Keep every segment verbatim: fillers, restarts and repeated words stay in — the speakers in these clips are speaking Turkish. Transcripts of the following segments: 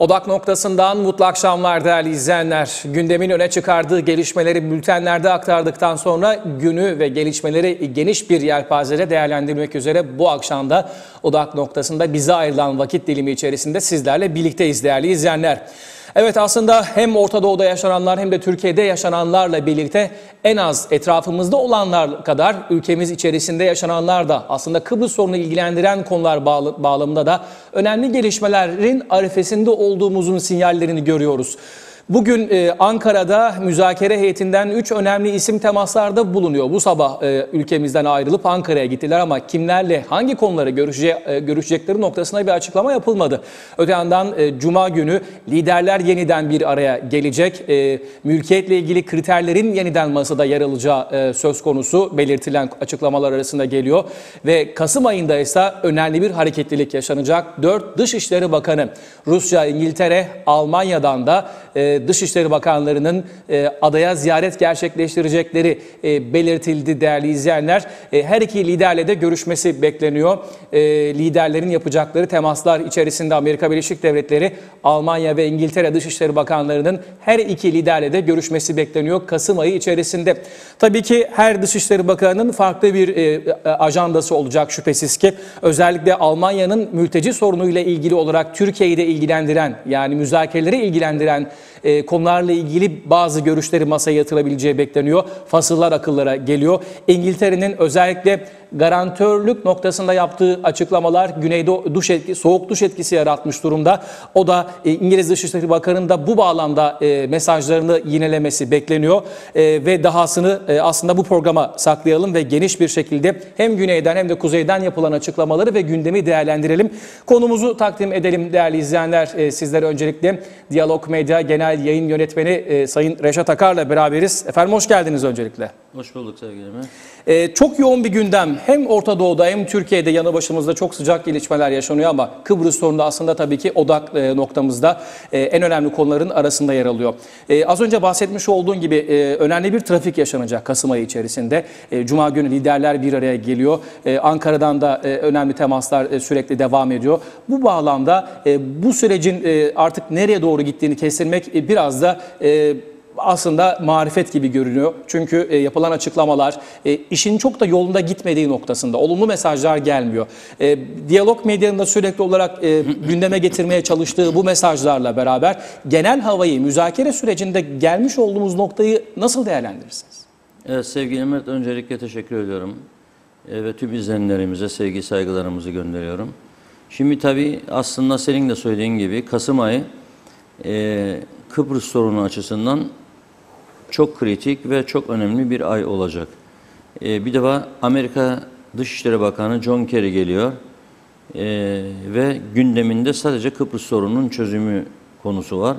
Odak noktasından mutlu akşamlar değerli izleyenler. Gündemin öne çıkardığı gelişmeleri bültenlerde aktardıktan sonra günü ve gelişmeleri geniş bir yelpazede değerlendirmek üzere bu akşam da odak noktasında bize ayrılan vakit dilimi içerisinde sizlerle birlikteyiz değerli izleyenler. Evet, aslında hem Orta Doğu'da yaşananlar hem de Türkiye'de yaşananlarla birlikte en az etrafımızda olanlar kadar ülkemiz içerisinde yaşananlar da aslında Kıbrıs sorunu ilgilendiren konular bağlamında da önemli gelişmelerin arifesinde olduğumuzun sinyallerini görüyoruz. Bugün e, Ankara'da müzakere heyetinden üç önemli isim temaslarda bulunuyor. Bu sabah e, ülkemizden ayrılıp Ankara'ya gittiler ama kimlerle hangi konuları görüşecek, e, görüşecekleri noktasına bir açıklama yapılmadı. Öte yandan e, Cuma günü liderler yeniden bir araya gelecek. E, mülkiyetle ilgili kriterlerin yeniden masada yer alacağı e, söz konusu belirtilen açıklamalar arasında geliyor. Ve Kasım ayında ise önemli bir hareketlilik yaşanacak. Dört Dışişleri Bakanı Rusya, İngiltere, Almanya'dan da e, Dışişleri Bakanlarının e, adaya ziyaret gerçekleştirecekleri e, belirtildi değerli izleyenler. E, her iki liderle de görüşmesi bekleniyor. E, liderlerin yapacakları temaslar içerisinde Amerika Birleşik Devletleri, Almanya ve İngiltere Dışişleri Bakanlarının her iki liderle de görüşmesi bekleniyor Kasım ayı içerisinde. Tabii ki her Dışişleri Bakanı'nın farklı bir e, ajandası olacak şüphesiz ki. Özellikle Almanya'nın mülteci sorunuyla ilgili olarak Türkiye'yi de ilgilendiren, yani müzakereleri ilgilendiren E, konularla ilgili bazı görüşleri masaya yatırılabileceği bekleniyor. Fasıllar akıllara geliyor. İngiltere'nin özellikle garantörlük noktasında yaptığı açıklamalar Güneyde duş etki, soğuk duş etkisi yaratmış durumda. O da e, İngiliz Dışişleri Bakanı'nın da bu bağlamda e, mesajlarını yinelemesi bekleniyor. E, ve dahasını e, aslında bu programa saklayalım ve geniş bir şekilde hem güneyden hem de kuzeyden yapılan açıklamaları ve gündemi değerlendirelim. Konumuzu takdim edelim değerli izleyenler. E, sizlere öncelikle Diyalog Medya Genel Yayın Yönetmeni e, Sayın Reşat Akar'la beraberiz. Efendim hoş geldiniz öncelikle. Hoş bulduk sevgili Emre. Ee, çok yoğun bir gündem. Hem Orta Doğu'da hem Türkiye'de yanı başımızda çok sıcak gelişmeler yaşanıyor ama Kıbrıs sorunu da aslında tabii ki odak e, noktamızda e, en önemli konuların arasında yer alıyor. E, az önce bahsetmiş olduğun gibi e, önemli bir trafik yaşanacak Kasım ayı içerisinde. E, Cuma günü liderler bir araya geliyor. E, Ankara'dan da e, önemli temaslar e, sürekli devam ediyor. Bu bağlamda e, bu sürecin e, artık nereye doğru gittiğini kestirmek e, biraz da E, aslında marifet gibi görünüyor. Çünkü e, yapılan açıklamalar e, işin çok da yolunda gitmediği noktasında olumlu mesajlar gelmiyor. E, Diyalog Medya'nın da sürekli olarak e, gündeme getirmeye çalıştığı bu mesajlarla beraber genel havayı müzakere sürecinde gelmiş olduğumuz noktayı nasıl değerlendirirsiniz? Evet sevgili Mert, öncelikle teşekkür ediyorum. E, ve tüm izleyenlerimize sevgi saygılarımızı gönderiyorum. Şimdi tabii aslında senin de söylediğin gibi Kasım ayı e, Kıbrıs sorunu açısından çok kritik ve çok önemli bir ay olacak. Ee, bir defa Amerika Dışişleri Bakanı John Kerry geliyor ee, ve gündeminde sadece Kıbrıs sorununun çözümü konusu var.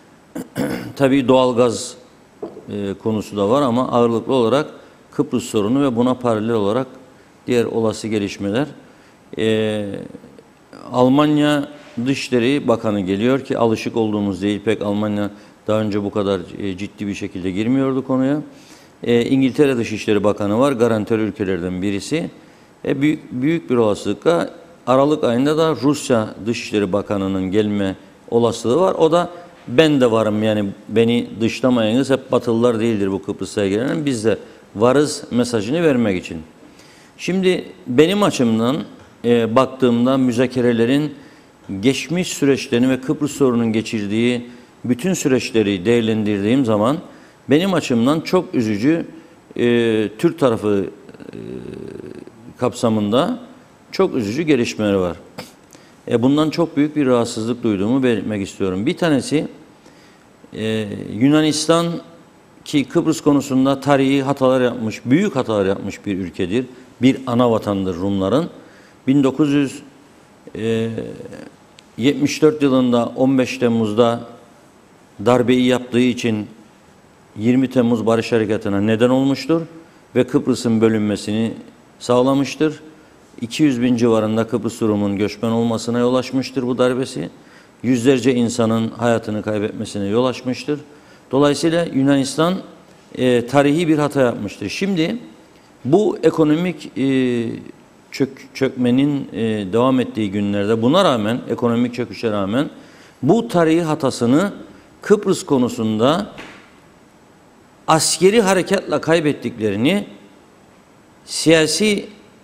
Tabii doğalgaz e, konusu da var ama ağırlıklı olarak Kıbrıs sorunu ve buna paralel olarak diğer olası gelişmeler. Ee, Almanya Dışişleri Bakanı geliyor ki alışık olduğumuz değil, pek Almanya daha önce bu kadar ciddi bir şekilde girmiyordu konuya. E, İngiltere Dışişleri Bakanı var, garantör ülkelerden birisi. E, büyük, büyük bir olasılıkla Aralık ayında da Rusya Dışişleri Bakanı'nın gelme olasılığı var. O da ben de varım, yani beni dışlamayınız, hep Batılılar değildir bu Kıbrıs'a gelen, biz de varız mesajını vermek için. Şimdi benim açımdan e, baktığımda müzakerelerin geçmiş süreçlerini ve Kıbrıs sorunun geçirdiği bütün süreçleri değerlendirdiğim zaman benim açımdan çok üzücü, e, Türk tarafı e, kapsamında çok üzücü gelişmeler var. E, bundan çok büyük bir rahatsızlık duyduğumu belirtmek istiyorum. Bir tanesi e, Yunanistan, ki Kıbrıs konusunda tarihi hatalar yapmış, büyük hatalar yapmış bir ülkedir. Bir ana vatandır Rumların. bin dokuz yüz yetmiş dört yılında on beş Temmuz'da darbeyi yaptığı için yirmi Temmuz Barış Harekatı'na neden olmuştur ve Kıbrıs'ın bölünmesini sağlamıştır. iki yüz bin civarında Kıbrıs Rum'un göçmen olmasına yol açmıştır bu darbesi. Yüzlerce insanın hayatını kaybetmesine yol açmıştır. Dolayısıyla Yunanistan e, tarihi bir hata yapmıştır. Şimdi bu ekonomik e, çök, çökmenin e, devam ettiği günlerde, buna rağmen, ekonomik çöküşe rağmen bu tarihi hatasını Kıbrıs konusunda askeri harekatla kaybettiklerini siyasi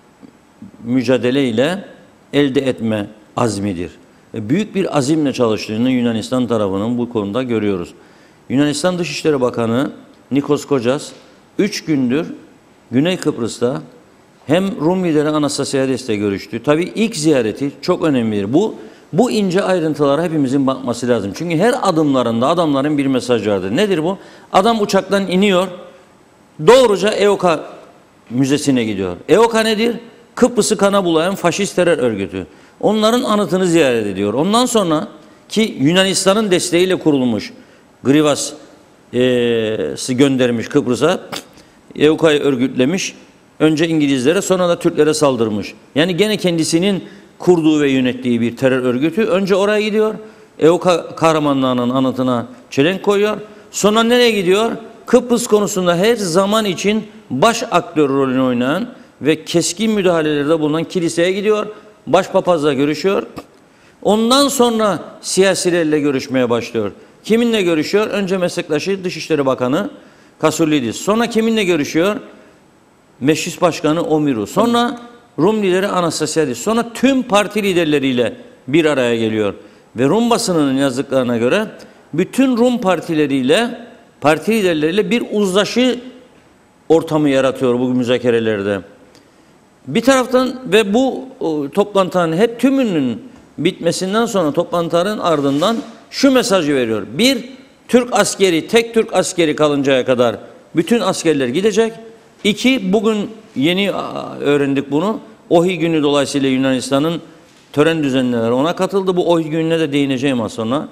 mücadeleyle elde etme azmidir. Ve büyük bir azimle çalıştığını Yunanistan tarafının bu konuda görüyoruz. Yunanistan Dışişleri Bakanı Nikos Kocas üç gündür Güney Kıbrıs'ta hem Rum lideri Anastasiadis'le görüştü. Tabii ilk ziyareti çok önemlidir. Bu bu ince ayrıntılara hepimizin bakması lazım. Çünkü her adımlarında adamların bir mesajı vardır. Nedir bu? Adam uçaktan iniyor, doğruca E O K A Müzesi'ne gidiyor. E O K A nedir? Kıbrıs'ı kana bulayan faşist terör örgütü. Onların anıtını ziyaret ediyor. Ondan sonra ki Yunanistan'ın desteğiyle kurulmuş Grivas e, göndermiş Kıbrıs'a. E O K A'yı örgütlemiş. Önce İngilizlere, sonra da Türklere saldırmış. Yani gene kendisinin kurduğu ve yönettiği bir terör örgütü. Önce oraya gidiyor. E O K A kahramanlarının anıtına çelenk koyuyor. Sonra nereye gidiyor? Kıbrıs konusunda her zaman için baş aktör rolünü oynayan ve keskin müdahalelerde bulunan kiliseye gidiyor. Başpapazla görüşüyor. Ondan sonra siyasilerle görüşmeye başlıyor. Kiminle görüşüyor? Önce meslektaşı Dışişleri Bakanı Kasullidis. Sonra kiminle görüşüyor? Meclis Başkanı Omiru. Sonra Rum lideri Anastasiadis. Sonra tüm parti liderleriyle bir araya geliyor. Ve Rum basınının yazdıklarına göre bütün Rum partileriyle, parti liderleriyle bir uzlaşı ortamı yaratıyor bu müzakerelerde. Bir taraftan ve bu o, toplantıların hep tümünün bitmesinden sonra toplantıların ardından şu mesajı veriyor. Bir, Türk askeri, tek Türk askeri kalıncaya kadar bütün askerler gidecek. İki, bugün yeni öğrendik bunu. Ohi günü dolayısıyla Yunanistan'ın tören düzenlileri ona katıldı. Bu Ohi gününe de değineceğim az sonra.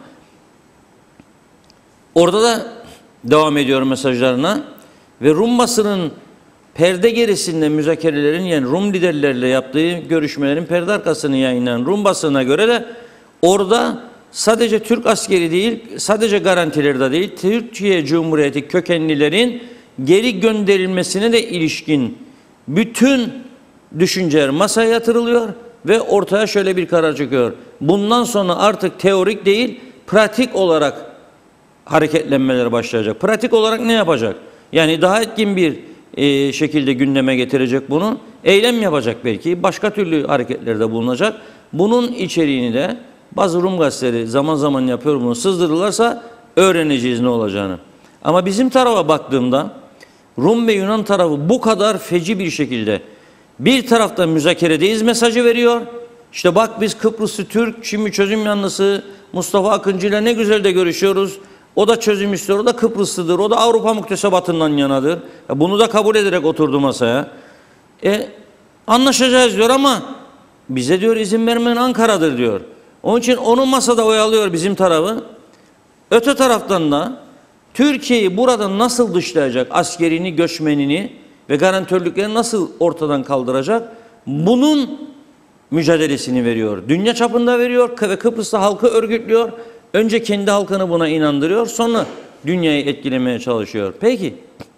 Orada da devam ediyor mesajlarına ve Rum basının perde gerisinde müzakerelerin, yani Rum liderlerle yaptığı görüşmelerin perde arkasını yayınlayan Rum basınına göre de orada sadece Türk askeri değil, sadece garantileri de değil, Türkiye Cumhuriyeti kökenlilerin geri gönderilmesine de ilişkin bütün düşünceler masaya yatırılıyor ve ortaya şöyle bir karar çıkıyor. Bundan sonra artık teorik değil, pratik olarak hareketlenmeler başlayacak. Pratik olarak ne yapacak? Yani daha etkin bir e, şekilde gündeme getirecek bunu. Eylem yapacak belki. Başka türlü hareketlerde bulunacak. Bunun içeriğini de bazı Rum gazeteleri zaman zaman yapıyor bunu. Sızdırırlarsa öğreneceğiz ne olacağını. Ama bizim tarafa baktığımda Rum ve Yunan tarafı bu kadar feci bir şekilde bir taraftan müzakeredeyiz mesajı veriyor. İşte bak biz Kıbrıslı Türk, şimdi çözüm yanlısı Mustafa Akıncı ile ne güzel de görüşüyoruz. O da çözüm istiyor, o da Kıbrıslıdır, o da Avrupa müktesebatından yanadır. Bunu da kabul ederek oturdu masaya. E, anlaşacağız diyor ama bize diyor izin vermeyen Ankara'dır diyor. Onun için onu masada oyalıyor bizim tarafı. Öte taraftan da Türkiye'yi burada nasıl dışlayacak, askerini, göçmenini ve garantörlükleri nasıl ortadan kaldıracak? Bunun mücadelesini veriyor. Dünya çapında veriyor ve Kıbrıs'ta halkı örgütlüyor. Önce kendi halkını buna inandırıyor, sonra dünyayı etkilemeye çalışıyor. Peki,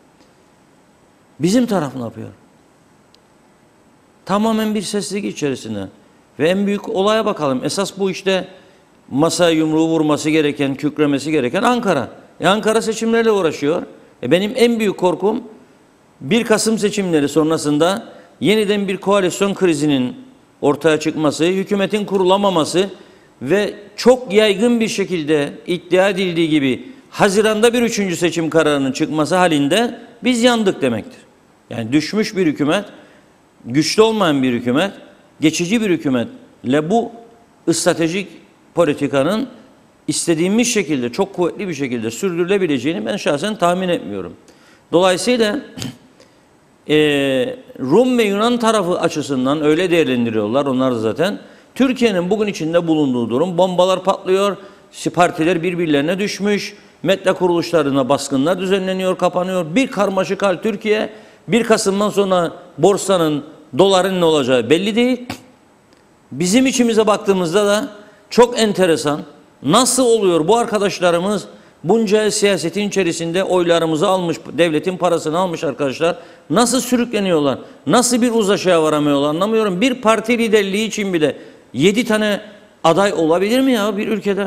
bizim taraf ne yapıyor? Tamamen bir sessizlik içerisinde. Ve en büyük olaya bakalım. Esas bu işte masaya yumruğu vurması gereken, kükremesi gereken Ankara. E Ankara seçimlerle uğraşıyor. E benim en büyük korkum bir Kasım seçimleri sonrasında yeniden bir koalisyon krizinin ortaya çıkması, hükümetin kurulamaması ve çok yaygın bir şekilde iddia edildiği gibi Haziran'da bir üçüncü seçim kararının çıkması halinde biz yandık demektir. Yani düşmüş bir hükümet, güçlü olmayan bir hükümet, geçici bir hükümetle bu stratejik politikanın istediğimiz şekilde, çok kuvvetli bir şekilde sürdürülebileceğini ben şahsen tahmin etmiyorum. Dolayısıyla e, Rum ve Yunan tarafı açısından öyle değerlendiriyorlar, onlar da zaten. Türkiye'nin bugün içinde bulunduğu durum, bombalar patlıyor, partiler birbirlerine düşmüş, medya kuruluşlarına baskınlar düzenleniyor, kapanıyor. Bir karmaşık hal Türkiye. bir Kasım'dan sonra borsanın, doların ne olacağı belli değil. Bizim içimize baktığımızda da çok enteresan. Nasıl oluyor bu arkadaşlarımız bunca siyasetin içerisinde oylarımızı almış, devletin parasını almış arkadaşlar. Nasıl sürükleniyorlar? Nasıl bir uzlaşıya varamıyorlar anlamıyorum. Bir parti liderliği için bile yedi tane aday olabilir mi ya bir ülkede?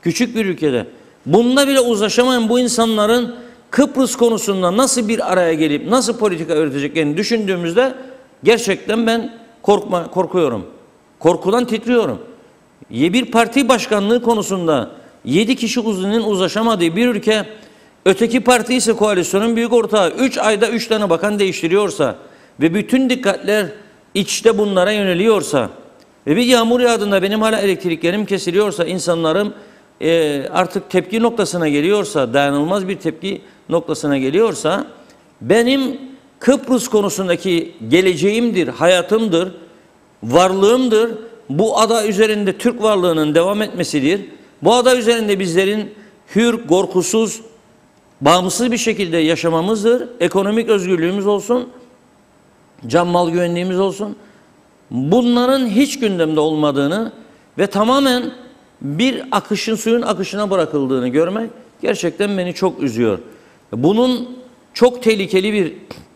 Küçük bir ülkede. Bunda bile uzlaşamayan bu insanların Kıbrıs konusunda nasıl bir araya gelip nasıl politika üreteceklerini düşündüğümüzde gerçekten ben korkma, korkuyorum. Korkudan titriyorum. Bir parti başkanlığı konusunda yedi kişi uzunun uzlaşamadığı bir ülke, öteki parti ise koalisyonun büyük ortağı üç ayda üç tane bakan değiştiriyorsa ve bütün dikkatler içte bunlara yöneliyorsa ve bir yağmur yağdığında benim hala elektriklerim kesiliyorsa, insanlarım e, artık tepki noktasına geliyorsa, dayanılmaz bir tepki noktasına geliyorsa, benim Kıbrıs konusundaki geleceğimdir, hayatımdır, varlığımdır. Bu ada üzerinde Türk varlığının devam etmesidir. Bu ada üzerinde bizlerin hür, korkusuz, bağımsız bir şekilde yaşamamızdır. Ekonomik özgürlüğümüz olsun, can mal güvenliğimiz olsun. Bunların hiç gündemde olmadığını ve tamamen bir akışın, suyun akışına bırakıldığını görmek gerçekten beni çok üzüyor. Bunun çok tehlikeli bir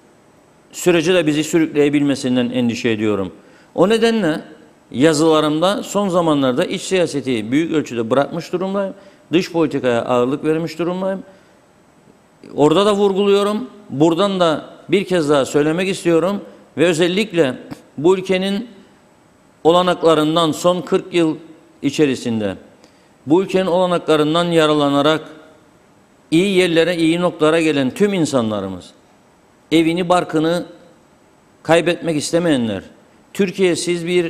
sürece de bizi sürükleyebilmesinden endişe ediyorum. O nedenle yazılarımda son zamanlarda iç siyaseti büyük ölçüde bırakmış durumdayım. Dış politikaya ağırlık vermiş durumdayım. Orada da vurguluyorum. Buradan da bir kez daha söylemek istiyorum. Ve özellikle bu ülkenin olanaklarından son kırk yıl içerisinde bu ülkenin olanaklarından yaralanarak iyi yerlere, iyi noktalara gelen tüm insanlarımız, evini, barkını kaybetmek istemeyenler, Türkiye'siz bir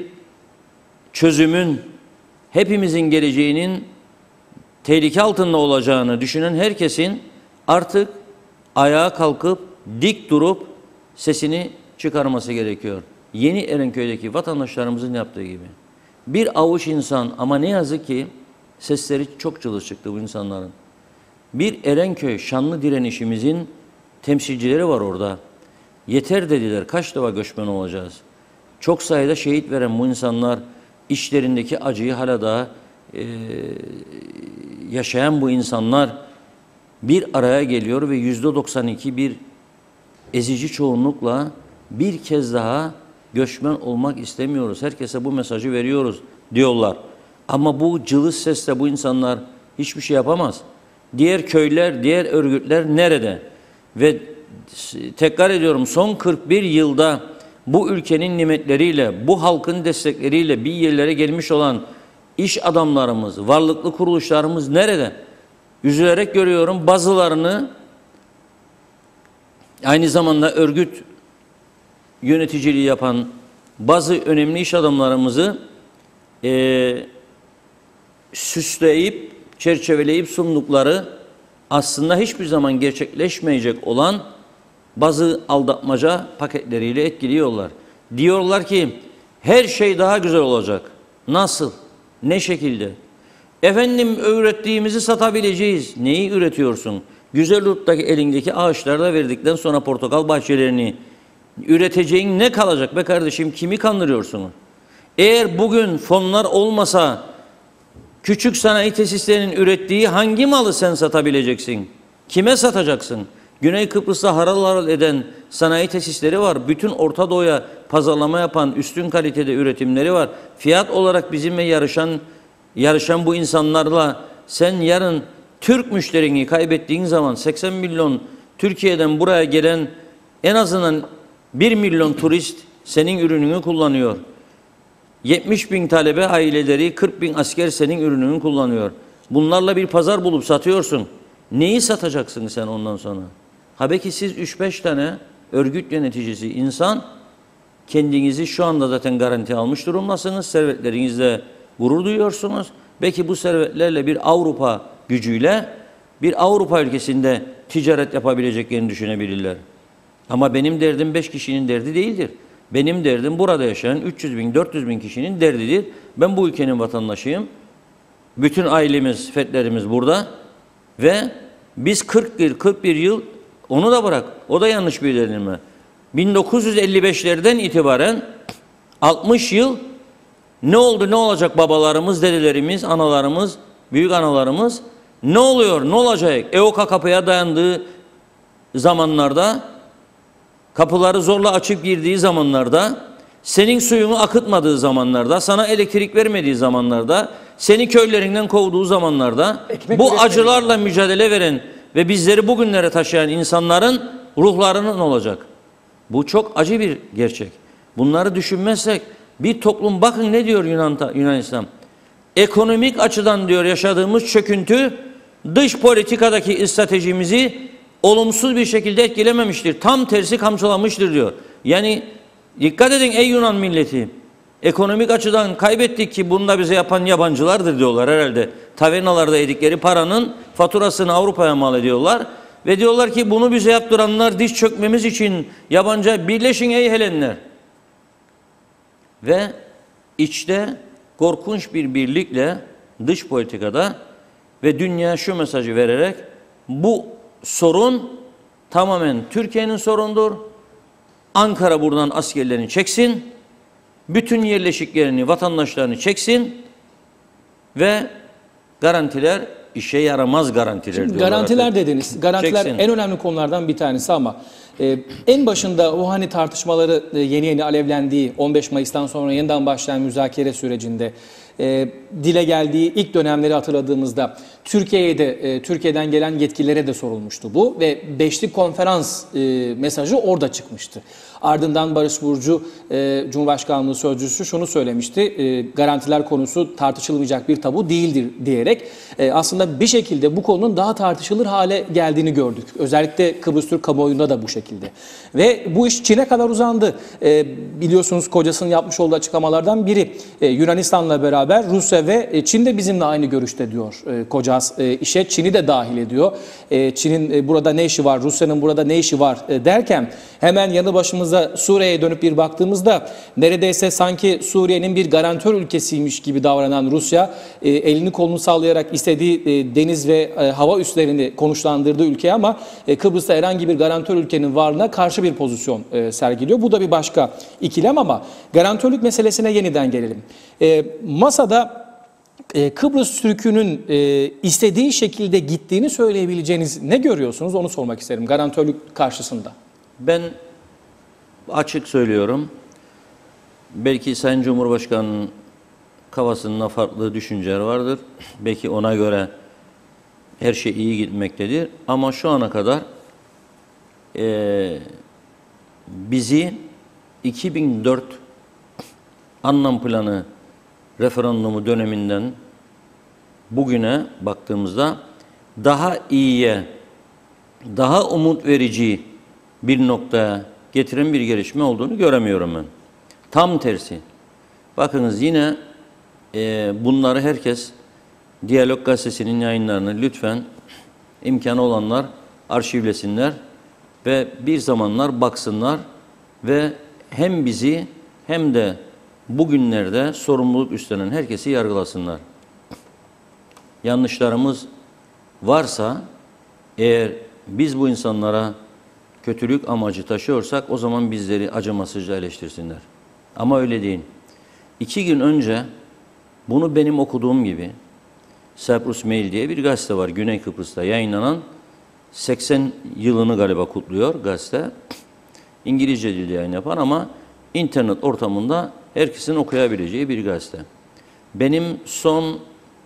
çözümün, hepimizin geleceğinin tehlike altında olacağını düşünen herkesin artık ayağa kalkıp dik durup sesini çıkarması gerekiyor. Yeni Erenköy'deki vatandaşlarımızın yaptığı gibi. Bir avuç insan, ama ne yazık ki sesleri çok cılız çıktı bu insanların. Bir Erenköy şanlı direnişimizin temsilcileri var orada. Yeter dediler, kaç defa göçmen olacağız? Çok sayıda şehit veren bu insanlar, içlerindeki acıyı hala daha e, yaşayan bu insanlar bir araya geliyor ve yüzde doksan iki bir ezici çoğunlukla bir kez daha göçmen olmak istemiyoruz. Herkese bu mesajı veriyoruz diyorlar. Ama bu cılız sesle bu insanlar hiçbir şey yapamaz. Diğer köyler, diğer örgütler nerede? Ve tekrar ediyorum, son kırk bir yılda bu ülkenin nimetleriyle, bu halkın destekleriyle bir yerlere gelmiş olan iş adamlarımız, varlıklı kuruluşlarımız nerede? Üzülerek görüyorum bazılarını, aynı zamanda örgüt yöneticiliği yapan bazı önemli iş adamlarımızı e, süsleyip, çerçeveleyip sundukları aslında hiçbir zaman gerçekleşmeyecek olan bazı aldatmaca paketleriyle etkiliyorlar. Diyorlar ki her şey daha güzel olacak. Nasıl? Ne şekilde? Efendim ürettiğimizi satabileceğiz. Neyi üretiyorsun? Güzelurt'taki elindeki ağaçlarda verdikten sonra portakal bahçelerini üreteceğin ne kalacak be kardeşim? Kimi kandırıyorsunuz? Eğer bugün fonlar olmasa küçük sanayi tesislerinin ürettiği hangi malı sen satabileceksin? Kime satacaksın? Güney Kıbrıs'ta harıl harıl eden sanayi tesisleri var. Bütün Orta Doğu'ya pazarlama yapan üstün kalitede üretimleri var. Fiyat olarak bizimle yarışan yarışan bu insanlarla sen yarın Türk müşterini kaybettiğin zaman seksen milyon Türkiye'den buraya gelen en azından bir milyon turist senin ürününü kullanıyor. yetmiş bin talebe aileleri, kırk bin asker senin ürününü kullanıyor. Bunlarla bir pazar bulup satıyorsun. Neyi satacaksın sen ondan sonra? Ha belki siz üç beş tane örgüt yöneticisi insan kendinizi şu anda zaten garanti almış durumdasınız. Servetlerinizle gurur duyuyorsunuz. Belki bu servetlerle bir Avrupa gücüyle bir Avrupa ülkesinde ticaret yapabileceklerini düşünebilirler. Ama benim derdim beş kişinin derdi değildir. Benim derdim burada yaşayan üç yüz bin, dört yüz bin kişinin derdidir. Ben bu ülkenin vatandaşıyım. Bütün ailemiz, fertlerimiz burada. Ve biz kırk bir, kırk bir yıl, onu da bırak, o da yanlış bir denilme. bin dokuz yüz elli beşlerden itibaren altmış yıl ne oldu, ne olacak babalarımız, dedelerimiz, analarımız, büyük analarımız ne oluyor, ne olacak? E O K kapıya dayandığı zamanlarda, kapıları zorla açıp girdiği zamanlarda, senin suyunu akıtmadığı zamanlarda, sana elektrik vermediği zamanlarda, seni köylerinden kovduğu zamanlarda Ekmek bu üretmedi. acılarla mücadele veren ve bizleri bugünlere taşıyan insanların ruhlarının olacak. Bu çok acı bir gerçek. Bunları düşünmezsek bir toplum, bakın ne diyor Yunan, Yunanistan. Ekonomik açıdan diyor yaşadığımız çöküntü dış politikadaki stratejimizi olumsuz bir şekilde etkilememiştir. Tam tersi kamçılamıştır diyor. Yani dikkat edin ey Yunan milleti. Ekonomik açıdan kaybettik ki bunu da bize yapan yabancılardır diyorlar herhalde. Tavernalarda yedikleri paranın faturasını Avrupa'ya mal ediyorlar. Ve diyorlar ki bunu bize yaptıranlar diş çökmemiz için yabancı, birleşin ey Helenler. Ve içte korkunç bir birlikle dış politikada ve dünya şu mesajı vererek bu sorun tamamen Türkiye'nin sorundur. Ankara buradan askerlerini çeksin. Bütün yerleşiklerini, vatandaşlarını çeksin ve garantiler işe yaramaz garantiler diyorlar. Garantiler artık. dediniz. Garantiler Çeksin. en önemli konulardan bir tanesi ama e, en başında o hani tartışmaları e, yeni yeni alevlendiği on beş Mayıs'tan sonra yeniden başlayan müzakere sürecinde e, dile geldiği ilk dönemleri hatırladığımızda Türkiye'ye de e, Türkiye'den gelen yetkililere de sorulmuştu bu ve beşli konferans e, mesajı orada çıkmıştı. Ardından Barış Burcu e, Cumhurbaşkanlığı Sözcüsü şunu söylemişti. E, garantiler konusu tartışılmayacak bir tabu değildir diyerek e, aslında bir şekilde bu konunun daha tartışılır hale geldiğini gördük. Özellikle Kıbrıs Türk kamuoyunda da bu şekilde. Ve bu iş Çin'e kadar uzandı. E, biliyorsunuz kocasının yapmış olduğu açıklamalardan biri e, Yunanistan'la beraber Rusya ve e, Çin de bizimle aynı görüşte diyor e, kocas e, işe. Çin'i de dahil ediyor. E, Çin'in e, burada ne işi var, Rusya'nın burada ne işi var e, derken hemen yanı başımıza Suriye'ye dönüp bir baktığımızda neredeyse sanki Suriye'nin bir garantör ülkesiymiş gibi davranan Rusya e, elini kolunu sallayarak istediği e, deniz ve e, hava üslerini konuşlandırdığı ülke ama e, Kıbrıs'ta herhangi bir garantör ülkenin varlığına karşı bir pozisyon e, sergiliyor. Bu da bir başka ikilem ama garantörlük meselesine yeniden gelelim. E, masada e, Kıbrıs Türk'ünün e, istediği şekilde gittiğini söyleyebileceğiniz ne görüyorsunuz onu sormak isterim garantörlük karşısında. Ben açık söylüyorum. Belki Sayın Cumhurbaşkanı'nın kafasında farklı düşünceler vardır. Belki ona göre her şey iyi gitmektedir. Ama şu ana kadar e, bizi iki bin dört anlam planı referandumu döneminden bugüne baktığımızda daha iyiye, daha umut verici bir noktaya getiren bir gelişme olduğunu göremiyorum ben. Tam tersi. Bakınız yine e, bunları herkes Diyalog Gazetesi'nin yayınlarını lütfen imkanı olanlar arşivlesinler ve bir zamanlar baksınlar ve hem bizi hem de bugünlerde sorumluluk üstlenen herkesi yargılasınlar. Yanlışlarımız varsa eğer biz bu insanlara kötülük amacı taşıyorsak o zaman bizleri acımasızca eleştirsinler. Ama öyle değil. İki gün önce bunu benim okuduğum gibi Cyprus Mail diye bir gazete var Güney Kıbrıs'ta yayınlanan seksen yılını galiba kutluyor gazete. İngilizce dilde yayın yapan ama internet ortamında herkesin okuyabileceği bir gazete. Benim son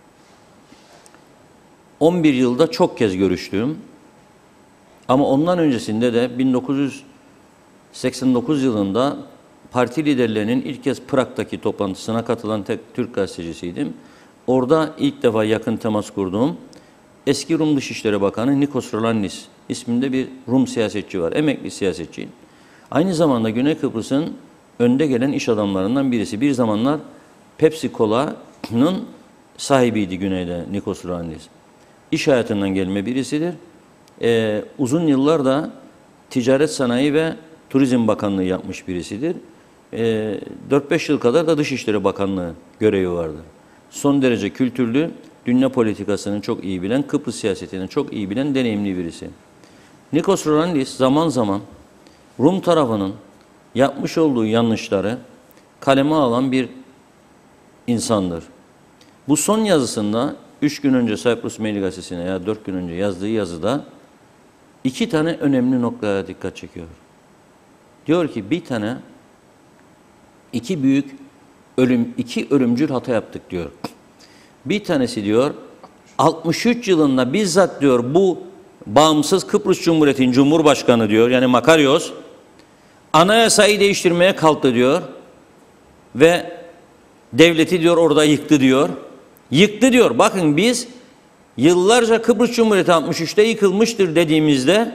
on bir yılda çok kez görüştüğüm ama ondan öncesinde de bin dokuz yüz seksen dokuz yılında parti liderlerinin ilk kez Prag'daki toplantısına katılan tek Türk gazetecisiydim. Orada ilk defa yakın temas kurduğum eski Rum Dışişleri Bakanı Nikos Rolannis isminde bir Rum siyasetçi var. Emekli siyasetçi. Aynı zamanda Güney Kıbrıs'ın önde gelen iş adamlarından birisi. Bir zamanlar Pepsi Cola'nın sahibiydi Güney'de Nikos Rolannis. İş hayatından gelme birisidir. Ee, uzun yıllar da Ticaret Sanayi ve Turizm Bakanlığı yapmış birisidir. Ee, dört beş yıl kadar da Dışişleri Bakanlığı görevi vardır. Son derece kültürlü, dünya politikasını çok iyi bilen, Kıbrıs siyasetini çok iyi bilen deneyimli birisi. Nikos Rolannis zaman zaman Rum tarafının yapmış olduğu yanlışları kaleme alan bir insandır. Bu son yazısında üç gün önce Cyprus Mail gazetesine ya dört gün önce yazdığı yazıda iki tane önemli noktaya dikkat çekiyor. Diyor ki bir tane iki büyük ölüm, iki ölümcül hata yaptık diyor. Bir tanesi diyor altmış üç yılında bizzat diyor bu bağımsız Kıbrıs Cumhuriyeti'nin Cumhurbaşkanı diyor yani Makarios anayasayı değiştirmeye kalktı diyor ve devleti diyor orada yıktı diyor. Yıktı diyor. Bakın biz yıllarca Kıbrıs Cumhuriyeti altmış üçte yıkılmıştır dediğimizde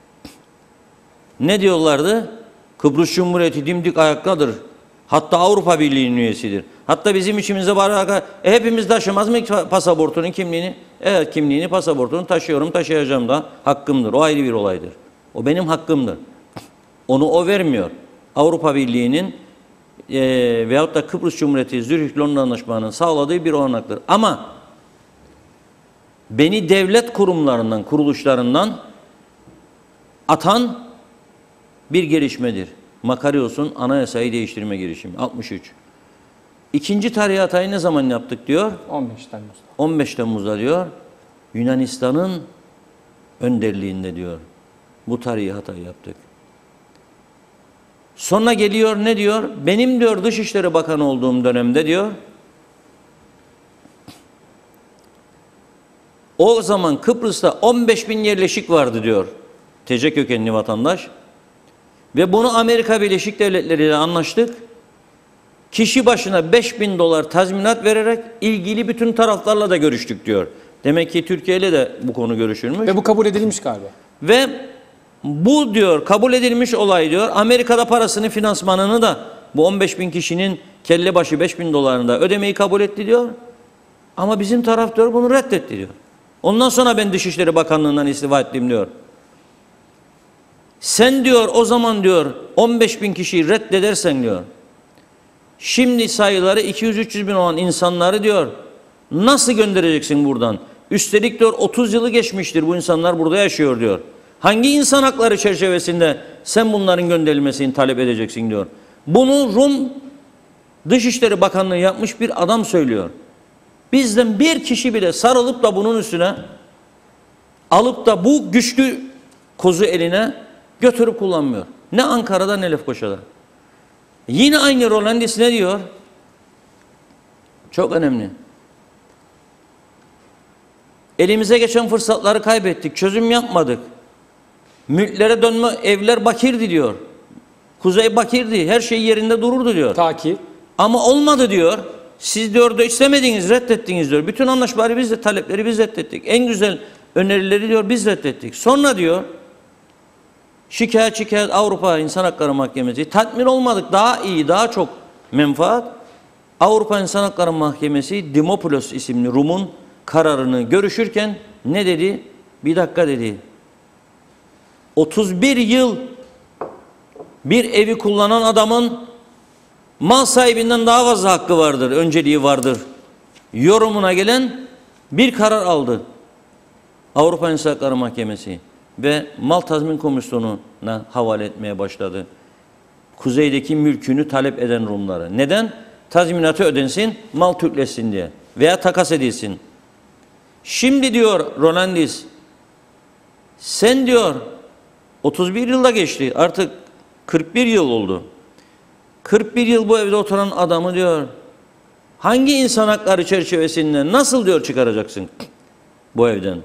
ne diyorlardı? Kıbrıs Cumhuriyeti dimdik ayaktadır. Hatta Avrupa Birliği'nin üyesidir. Hatta bizim içimizde var. E, hepimiz taşımaz mı pasaportunun kimliğini? Evet kimliğini pasaportunu taşıyorum taşıyacağım da hakkımdır. O ayrı bir olaydır. O benim hakkımdır. Onu o vermiyor. Avrupa Birliği'nin e, veyahut da Kıbrıs Cumhuriyeti Zürih Londra Anlaşması'nın sağladığı bir olanaktır. Ama beni devlet kurumlarından, kuruluşlarından atan bir gelişmedir. Makarios'un anayasayı değiştirme girişimi altmış üç. İkinci tarihi hatayı ne zaman yaptık diyor? on beş Temmuz'da. on beş Temmuz'da diyor. Yunanistan'ın önderliğinde diyor. Bu tarihi hatayı yaptık. Sonra geliyor ne diyor? Benim diyor Dışişleri Bakanı olduğum dönemde diyor. O zaman Kıbrıs'ta on beş bin yerleşik vardı diyor. T C kökenli vatandaş. Ve bunu Amerika Birleşik Devletleri ile anlaştık. Kişi başına beş bin dolar tazminat vererek ilgili bütün taraflarla da görüştük diyor. Demek ki Türkiye ile de bu konu görüşülmüş. Ve bu kabul edilmiş galiba. Ve bu diyor kabul edilmiş olay diyor. Amerika'da parasını finansmanını da bu on beş bin kişinin kelle başı beş bin dolarını da ödemeyi kabul etti diyor. Ama bizim taraf diyor bunu reddetti diyor. Ondan sonra ben Dışişleri Bakanlığı'ndan istifa ettim diyor. Sen diyor o zaman diyor on beş bin kişiyi reddedersen diyor. Şimdi sayıları iki yüz üç yüz bin olan insanları diyor nasıl göndereceksin buradan? Üstelik diyor otuz yılı geçmiştir bu insanlar burada yaşıyor diyor. Hangi insan hakları çerçevesinde sen bunların gönderilmesini talep edeceksin diyor. Bunu Rum Dışişleri Bakanlığı yapmış bir adam söylüyor. Bizden bir kişi bile sarılıp da bunun üstüne alıp da bu güçlü kozu eline götürüp kullanmıyor. Ne Ankara'da ne Lefkoşa'da. Yine aynı Rolandis ne diyor? Çok önemli. Elimize geçen fırsatları kaybettik. Çözüm yapmadık. Mülklere dönme evler bakirdi diyor. Kuzey bakirdi. Her şey yerinde dururdu diyor. Ta ki. Ama olmadı diyor. Siz diyor da istemediniz, reddettiniz diyor. Bütün anlaşmaları biz de, talepleri biz reddettik. En güzel önerileri diyor biz reddettik. Sonra diyor şikayet şikayet Avrupa İnsan Hakları Mahkemesi tatmin olmadık. Daha iyi, daha çok menfaat. Avrupa İnsan Hakları Mahkemesi Dimopoulos isimli Rum'un kararını görüşürken ne dedi? Bir dakika dedi. otuz bir yıl bir evi kullanan adamın mal sahibinden daha fazla hakkı vardır, önceliği vardır. Yorumuna gelen bir karar aldı. Avrupa İnsan Hakları Mahkemesi ve Mal Tazmin Komisyonu'na havale etmeye başladı. Kuzeydeki mülkünü talep eden Rumlara. Neden? Tazminatı ödensin, mal Türkleşsin diye veya takas edilsin. Şimdi diyor Rolandis, sen diyor otuz bir yılda geçti, artık kırk bir yıl oldu. kırk bir yıl bu evde oturan adamı diyor hangi insan hakları çerçevesinde nasıl diyor çıkaracaksın bu evden?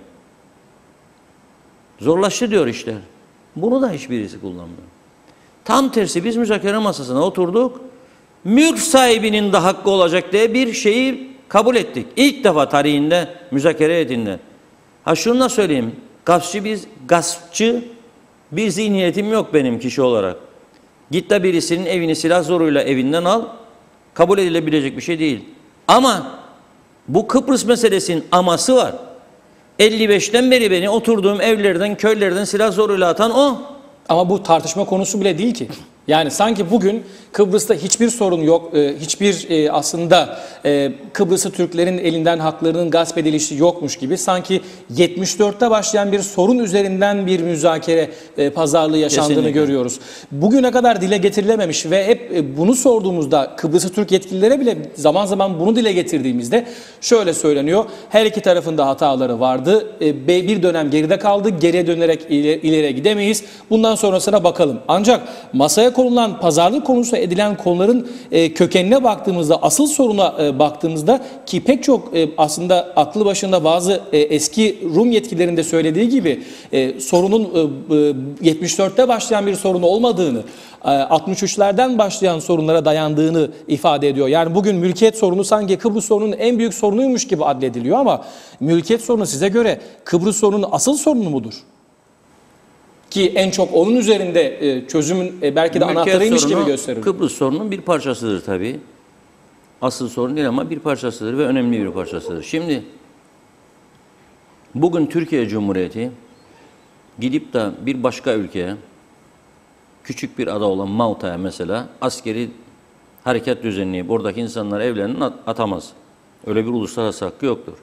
Zorlaştı diyor işler. Bunu da hiçbirisi kullanmıyor. Tam tersi biz müzakere masasına oturduk. Mülk sahibinin de hakkı olacak diye bir şeyi kabul ettik. İlk defa tarihinde müzakere edildi. Ha şunu da söyleyeyim. Gaspçı biz gaspçı bir zihniyetim yok benim kişi olarak. Git de birisinin evini silah zoruyla evinden al. Kabul edilebilecek bir şey değil. Ama bu Kıbrıs meselesinin aması var. elli beşten beri beni oturduğum evlerden, köylerden silah zoruyla atan o. Ama bu tartışma konusu bile değil ki. Yani sanki bugün Kıbrıs'ta hiçbir sorun yok, e, hiçbir e, aslında e, Kıbrıslı Türklerin elinden haklarının gasp edilişi yokmuş gibi sanki yetmiş dörtte başlayan bir sorun üzerinden bir müzakere e, pazarlığı yaşandığını Kesinlikle. görüyoruz. Bugüne kadar dile getirilememiş ve hep e, bunu sorduğumuzda Kıbrıslı Türk yetkililere bile zaman zaman bunu dile getirdiğimizde şöyle söyleniyor. Her iki tarafın da hataları vardı. E, bir dönem geride kaldı. Geriye dönerek ileri, ileriye gidemeyiz. Bundan sonrasına bakalım. Ancak masaya konulan, pazarlık konusu edilen konuların e, kökenine baktığımızda, asıl soruna e, baktığımızda ki pek çok e, aslında aklı başında bazı e, eski Rum yetkililerin de söylediği gibi e, sorunun e, e, yetmiş dörtte başlayan bir sorun olmadığını, altmış üçlerden başlayan sorunlara dayandığını ifade ediyor. Yani bugün mülkiyet sorunu sanki Kıbrıs sorunun en büyük sorunuymuş gibi addediliyor ama mülkiyet sorunu size göre Kıbrıs sorunun asıl sorunu mudur? Ki en çok onun üzerinde çözümün belki de Mülkiyet anahtarıymış sorunu, gibi gösteriyor. Kıbrıs sorunun bir parçasıdır tabii. Asıl sorun değil ama bir parçasıdır ve önemli bir parçasıdır. Şimdi bugün Türkiye Cumhuriyeti gidip de bir başka ülkeye, küçük bir ada olan Malta'ya mesela askeri hareket düzenleyip oradaki insanlar evlerini atamaz. Öyle bir uluslararası hakkı yoktur.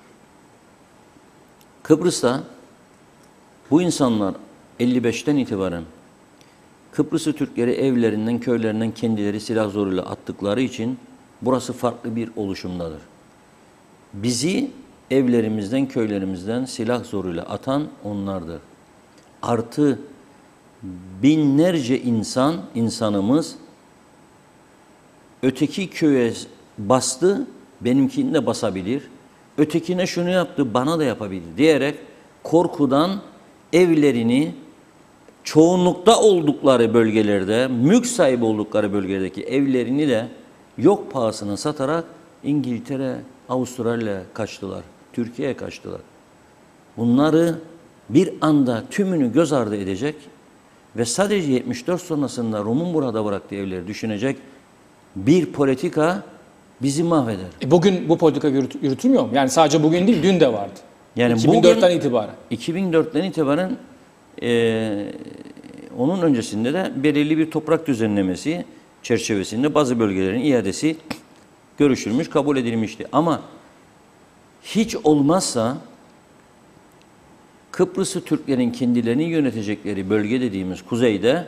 Kıbrıs'ta bu insanlar elli beşten itibaren Kıbrıslı Türkleri evlerinden, köylerinden kendileri silah zoruyla attıkları için burası farklı bir oluşumdadır. Bizi evlerimizden, köylerimizden silah zoruyla atan onlardır. Artı binlerce insan, insanımız öteki köye bastı, benimkini de basabilir. Ötekine şunu yaptı, bana da yapabilir diyerek korkudan evlerini çoğunlukta oldukları bölgelerde, mülk sahibi oldukları bölgedeki evlerini de yok pahasına satarak İngiltere, Avustralya kaçtılar, Türkiye'ye kaçtılar. Bunları bir anda tümünü göz ardı edecek ve sadece yetmiş dört sonrasında Rum'un burada bıraktığı evleri düşünecek bir politika bizi mahveder. E bugün bu politika yürüt, yürütülmüyor mu? Yani sadece bugün değil, dün de vardı. Yani iki bin dörtten itibaren. iki bin dörtten itibaren e, onun öncesinde de belirli bir toprak düzenlemesi çerçevesinde bazı bölgelerin iadesi görüşülmüş, kabul edilmişti. Ama hiç olmazsa Kıbrıslı Türklerin kendilerini yönetecekleri bölge dediğimiz kuzeyde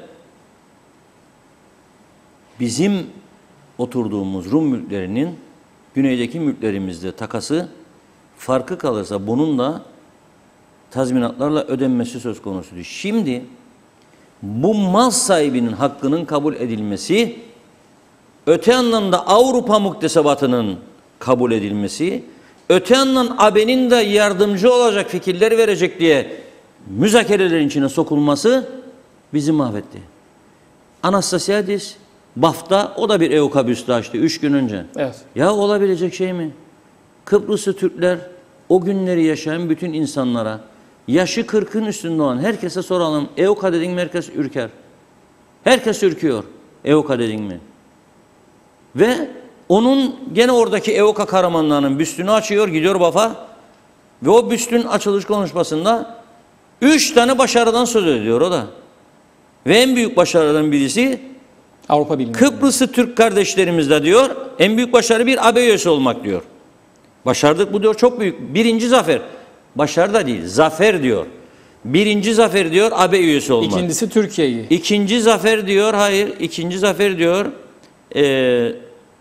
bizim oturduğumuz Rum mülklerinin güneydeki mülklerimizde takası farkı kalırsa bunun da tazminatlarla ödenmesi söz konusudur. Şimdi bu mal sahibinin hakkının kabul edilmesi, öte yandan da Avrupa muktesebatının kabul edilmesi, öte yandan A B'nin de yardımcı olacak fikirler verecek diye müzakerelerin içine sokulması bizi mahvetti. Anastasiadis, Baf'ta o da bir EUKA büstü açtı üç gün önce. Evet. Ya olabilecek şey mi? Kıbrıslı Türkler o günleri yaşayan bütün insanlara, yaşı kırkın üstünde olan herkese soralım. EUKA dedin mi herkes ürker. Herkes ürküyor. EUKA dedin mi? Ve onun gene oradaki EUKA kahramanlarının büstünü açıyor, gidiyor Baf'a. Ve o büstün açılış konuşmasında üç tane başarıdan söz ediyor o da. Ve en büyük başarıdan birisi Avrupa Birliği. Kıbrıslı Türk kardeşlerimizle diyor, en büyük başarı bir A B üyesi olmak diyor. Başardık bu diyor, çok büyük. Birinci zafer. Başarı da değil, zafer diyor. Birinci zafer diyor, A B üyesi olmak. İkincisi Türkiye'yi. İkinci zafer diyor, hayır, ikinci zafer diyor, e,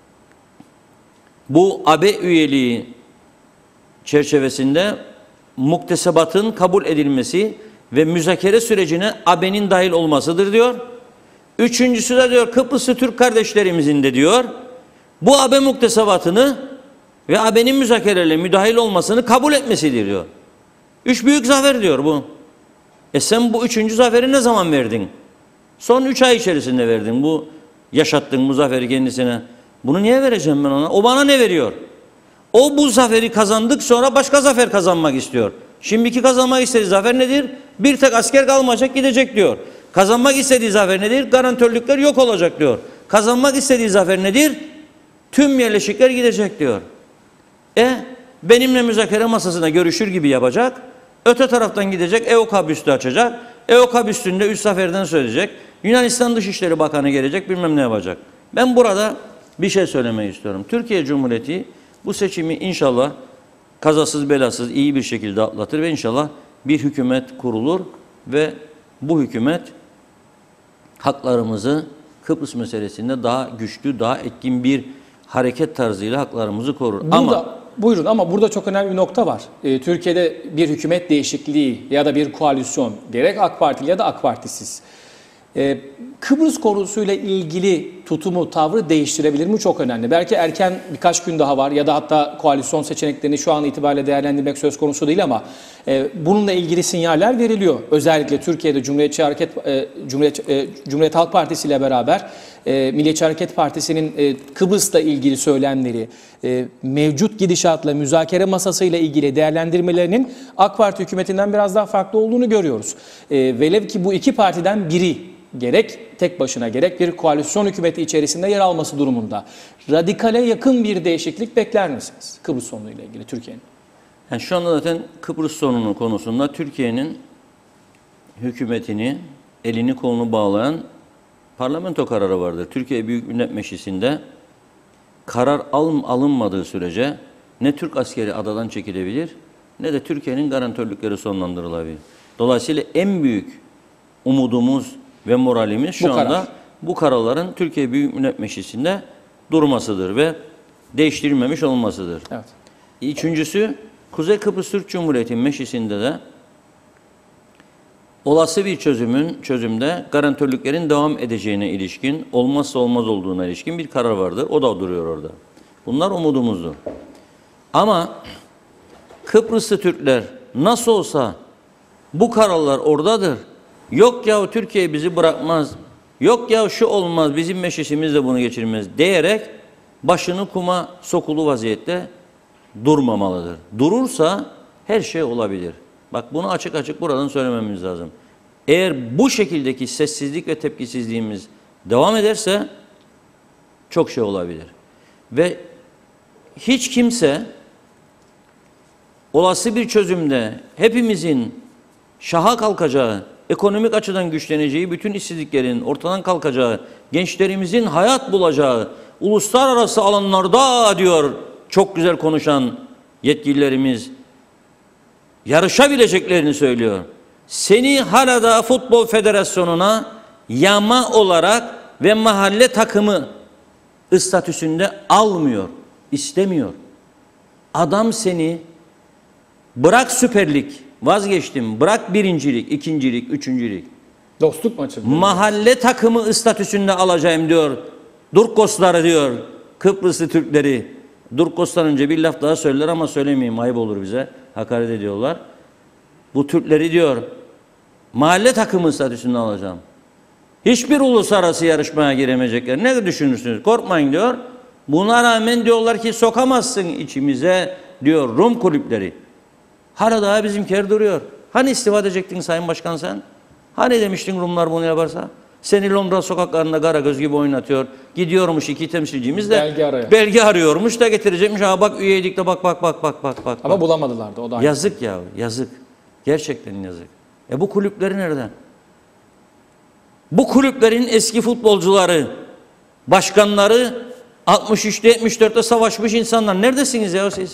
bu A B üyeliği çerçevesinde muktesebatın kabul edilmesi ve müzakere sürecine A B'nin dahil olmasıdır diyor. Üçüncüsü de diyor Kıbrıslı Türk kardeşlerimizin de diyor bu A B muktesebatını ve A B'nin müzakerelerine müdahil olmasını kabul etmesidir diyor. Üç büyük zafer diyor bu. E sen bu üçüncü zaferi ne zaman verdin? Son üç ay içerisinde verdin bu yaşattığın bu zaferi kendisine. Bunu niye vereceğim ben ona? O bana ne veriyor? O bu zaferi kazandık sonra başka zafer kazanmak istiyor. Şimdiki kazanmak istediği zafer nedir? Bir tek asker kalmayacak gidecek diyor. Kazanmak istediği zafer nedir? Garantörlükler yok olacak diyor. Kazanmak istediği zafer nedir? Tüm yerleşikler gidecek diyor. E benimle müzakere masasına görüşür gibi yapacak. Öte taraftan gidecek EUKA büstü açacak. EUKA büstünde üç zaferden söyleyecek. Yunanistan Dışişleri Bakanı gelecek bilmem ne yapacak. Ben burada bir şey söylemeyi istiyorum. Türkiye Cumhuriyeti bu seçimi inşallah kazasız belasız iyi bir şekilde atlatır ve inşallah bir hükümet kurulur ve bu hükümet haklarımızı Kıbrıs meselesinde daha güçlü, daha etkin bir hareket tarzıyla haklarımızı korur. Burada, ama buyurun ama burada çok önemli bir nokta var. Ee, Türkiye'de bir hükümet değişikliği ya da bir koalisyon gerek AK Partili ya da AK Partisiz. Ee, Kıbrıs konusuyla ilgili tutumu, tavrı değiştirebilir mi? Çok önemli. Belki erken birkaç gün daha var ya da hatta koalisyon seçeneklerini şu an itibariyle değerlendirmek söz konusu değil ama e, bununla ilgili sinyaller veriliyor. Özellikle Türkiye'de Cumhuriyetçi Hareket e, Cumhuriyet e, Cumhuriyet Halk Partisi ile beraber e, Milliyetçi Hareket Partisi'nin e, Kıbrıs'la ilgili söylemleri, e, mevcut gidişatla müzakere masasıyla ilgili değerlendirmelerinin AK Parti hükümetinden biraz daha farklı olduğunu görüyoruz. E, velev ki bu iki partiden biri gerek tek başına gerek bir koalisyon hükümeti içerisinde yer alması durumunda radikale yakın bir değişiklik bekler misiniz Kıbrıs sorunuyla ilgili Türkiye'nin? Yani şu anda zaten Kıbrıs sorunu konusunda Türkiye'nin hükümetini, elini kolunu bağlayan parlamento kararı vardır. Türkiye Büyük Millet Meclisi'nde karar alım alınmadığı sürece ne Türk askeri adadan çekilebilir ne de Türkiye'nin garantörlükleri sonlandırılabilir. Dolayısıyla en büyük umudumuz ve moralimiz şu bu anda karar. bu kararların Türkiye Büyük Millet Meclisi'nde durmasıdır ve değiştirilmemiş olmasıdır. Evet. Üçüncüsü, Kuzey Kıbrıs Türk Cumhuriyeti Meclisi'nde de olası bir çözümün çözümde garantörlüklerin devam edeceğine ilişkin, olmazsa olmaz olduğuna ilişkin bir karar vardır. O da duruyor orada. Bunlar umudumuzdur. Ama Kıbrıslı Türkler nasıl olsa bu kararlar oradadır. Yok ya Türkiye bizi bırakmaz. Yok ya şu olmaz, bizim meclisimiz de bunu geçirmez diyerek başını kuma sokulu vaziyette durmamalıdır. Durursa her şey olabilir. Bak bunu açık açık buradan söylememiz lazım. Eğer bu şekildeki sessizlik ve tepkisizliğimiz devam ederse çok şey olabilir. Ve hiç kimse olası bir çözümde hepimizin şaha kalkacağı, ekonomik açıdan güçleneceği, bütün işsizliklerin ortadan kalkacağı, gençlerimizin hayat bulacağı, uluslararası alanlarda diyor çok güzel konuşan yetkililerimiz, yarışabileceklerini söylüyor. Seni hala da Futbol Federasyonu'na yama olarak ve mahalle takımı statüsünde almıyor, istemiyor. Adam seni bırak Süper Lig, vazgeçtim, bırak birincilik, ikincilik, üçüncülük. Dostluk maçı. Mahalle takımı statüsünde alacağım diyor. Durkosları diyor, Kıbrıslı Türkleri. Durkos'tan önce bir laf daha söyler ama söylemeyeyim, ayıp olur bize. Hakaret ediyorlar. Bu Türkleri diyor, mahalle takımı statüsünde alacağım. Hiçbir uluslararası yarışmaya giremeyecekler. Ne düşünürsünüz? Korkmayın diyor. Buna rağmen diyorlar ki sokamazsın içimize diyor Rum kulüpleri. Hala daha bizimkiler duruyor. Hani istifa edecektin Sayın Başkan sen? Hani demiştin Rumlar bunu yaparsa? Seni Londra sokaklarında Karagöz gibi oynatıyor. Gidiyormuş iki temsilcimiz de belge, araya. belge arıyormuş da getirecekmiş. Ha bak üyeydik de bak bak bak bak bak bak. Ama bulamadılar da o da aynı. Yazık ya, yazık. Gerçekten yazık. E bu kulüpleri nereden? Bu kulüplerin eski futbolcuları, başkanları altmış üçte yetmiş dörtte savaşmış insanlar. Neredesiniz ya siz?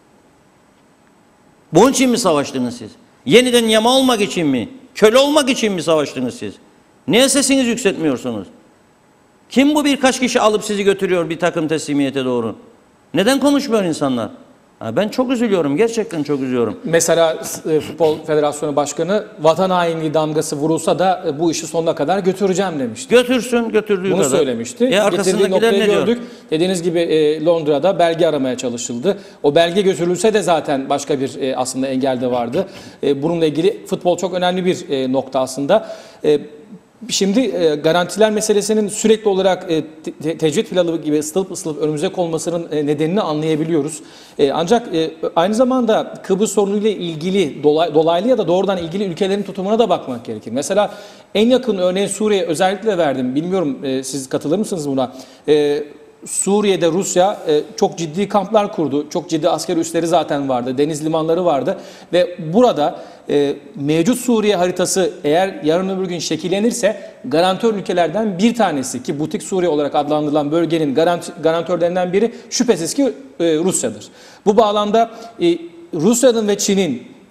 Bunun için mi savaştınız siz? Yeniden yama olmak için mi? Köle olmak için mi savaştınız siz? Niye sesinizi yükseltmiyorsunuz? Kim bu birkaç kişi alıp sizi götürüyor bir takım teslimiyete doğru? Neden konuşmuyor insanlar? Ha, ben çok üzülüyorum. Gerçekten çok üzülüyorum. Mesela e, Futbol Federasyonu Başkanı vatan hainliği damgası vurulsa da e, bu işi sonuna kadar götüreceğim demişti. Götürsün, götürdüğü Bunu kadar. söylemişti. E, Getirdiği arkasındakiler noktayı ne diyor? gördük. Dediğiniz gibi e, Londra'da belge aramaya çalışıldı. O belge götürülse de zaten başka bir e, aslında engel de vardı. E, bununla ilgili futbol çok önemli bir e, nokta aslında. E, Şimdi e, garantiler meselesinin sürekli olarak e, te tecrit pilavı gibi ısılıp ısılıp önümüze konmasının e, nedenini anlayabiliyoruz. E, ancak e, aynı zamanda Kıbrıs sorunuyla ilgili dolay, dolaylı ya da doğrudan ilgili ülkelerin tutumuna da bakmak gerekir. Mesela en yakın örneğin Suriye özellikle verdim. Bilmiyorum e, siz katılır mısınız buna? E, Suriye'de Rusya e, çok ciddi kamplar kurdu. Çok ciddi asker üsleri zaten vardı. Deniz limanları vardı. Ve burada e, mevcut Suriye haritası eğer yarın öbür gün şekillenirse garantör ülkelerden bir tanesi ki butik Suriye olarak adlandırılan bölgenin garant, garantörlerinden biri şüphesiz ki e, Rusya'dır. Bu bağlamda e, Rusya'nın ve Çin'in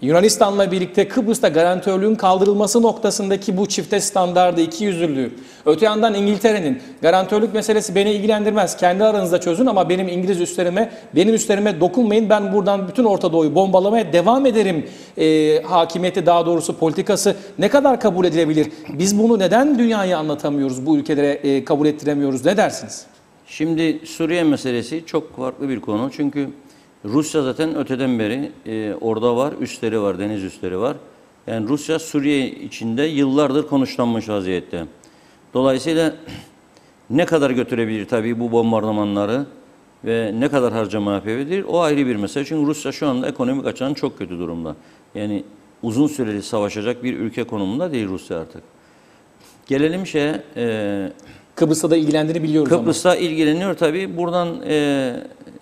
Yunanistan'la birlikte Kıbrıs'ta garantörlüğün kaldırılması noktasındaki bu çifte standardı, ikiyüzlülüğü. Öte yandan İngiltere'nin garantörlük meselesi beni ilgilendirmez. Kendi aranızda çözün ama benim İngiliz üslerime, benim üslerime dokunmayın. Ben buradan bütün Orta Doğu'yu bombalamaya devam ederim. E, hakimiyeti, daha doğrusu politikası ne kadar kabul edilebilir? Biz bunu neden dünyaya anlatamıyoruz, bu ülkelere e, kabul ettiremiyoruz? Ne dersiniz? Şimdi Suriye meselesi çok farklı bir konu. Çünkü Rusya zaten öteden beri e, orada var, üsleri var, deniz üsleri var. Yani Rusya Suriye içinde yıllardır konuşlanmış vaziyette. Dolayısıyla ne kadar götürebilir tabii bu bombardımanları ve ne kadar harcama yapabilir o ayrı bir mesele. Çünkü Rusya şu anda ekonomik açıdan çok kötü durumda. Yani uzun süreli savaşacak bir ülke konumunda değil Rusya artık. Gelelim şeye... E, Kıbrıs'ta da ilgilendiğini biliyoruz Kıbrıs'ta ama. ilgileniyor tabii. Buradan e,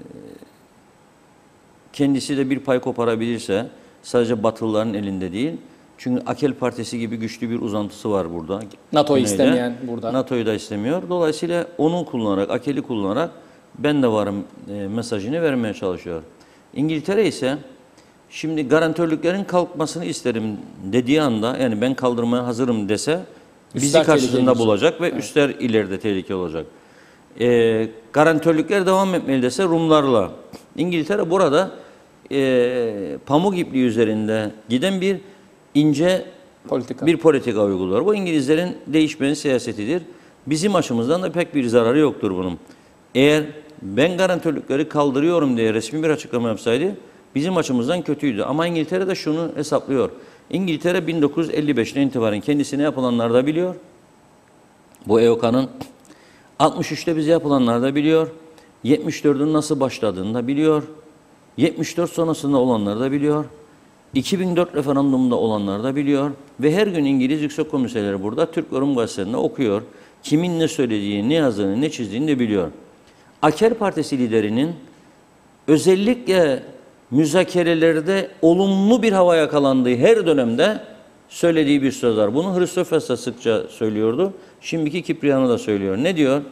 kendisi de bir pay koparabilirse sadece Batılıların elinde değil. Çünkü Akel Partisi gibi güçlü bir uzantısı var burada. NATO'yu Güneyde. istemeyen burada. NATO'yu da istemiyor. Dolayısıyla onu kullanarak, Akel'i kullanarak ben de varım e, mesajını vermeye çalışıyor. İngiltere ise şimdi garantörlüklerin kalkmasını isterim dediği anda, yani ben kaldırmaya hazırım dese bizi Üstler karşısında tehlikeli bulacak ve evet. Üstler ileride tehlike olacak. E, garantörlükler devam etmeli dese Rumlarla. İngiltere burada e, pamuk ipliği üzerinde giden bir ince Politika. bir politika uyguluyor. Bu İngilizlerin değişmeyen siyasetidir. Bizim açımızdan da pek bir zararı yoktur bunun. Eğer ben garantörlükleri kaldırıyorum diye resmi bir açıklama yapsaydı bizim açımızdan kötüydü. Ama İngiltere de şunu hesaplıyor. İngiltere bin dokuz yüz elli beşten itibaren kendisine yapılanları da biliyor. Bu E O K'nın altmış üçte bize yapılanları da biliyor. yetmiş dördün nasıl başladığını da biliyor. yetmiş dört sonrasında olanları da biliyor. iki bin dört referandumunda olanları da biliyor. Ve her gün İngiliz Yüksek Komiserleri burada Türk Yorum Gazetesi'nde okuyor. Kimin ne söylediğini, ne yazdığını, ne çizdiğini de biliyor. Aker Partisi liderinin özellikle müzakerelerde olumlu bir hava yakalandığı her dönemde söylediği bir söz var. Bunu Hristofanes da sıkça söylüyordu. Şimdiki Kipriano da söylüyor. Ne diyor?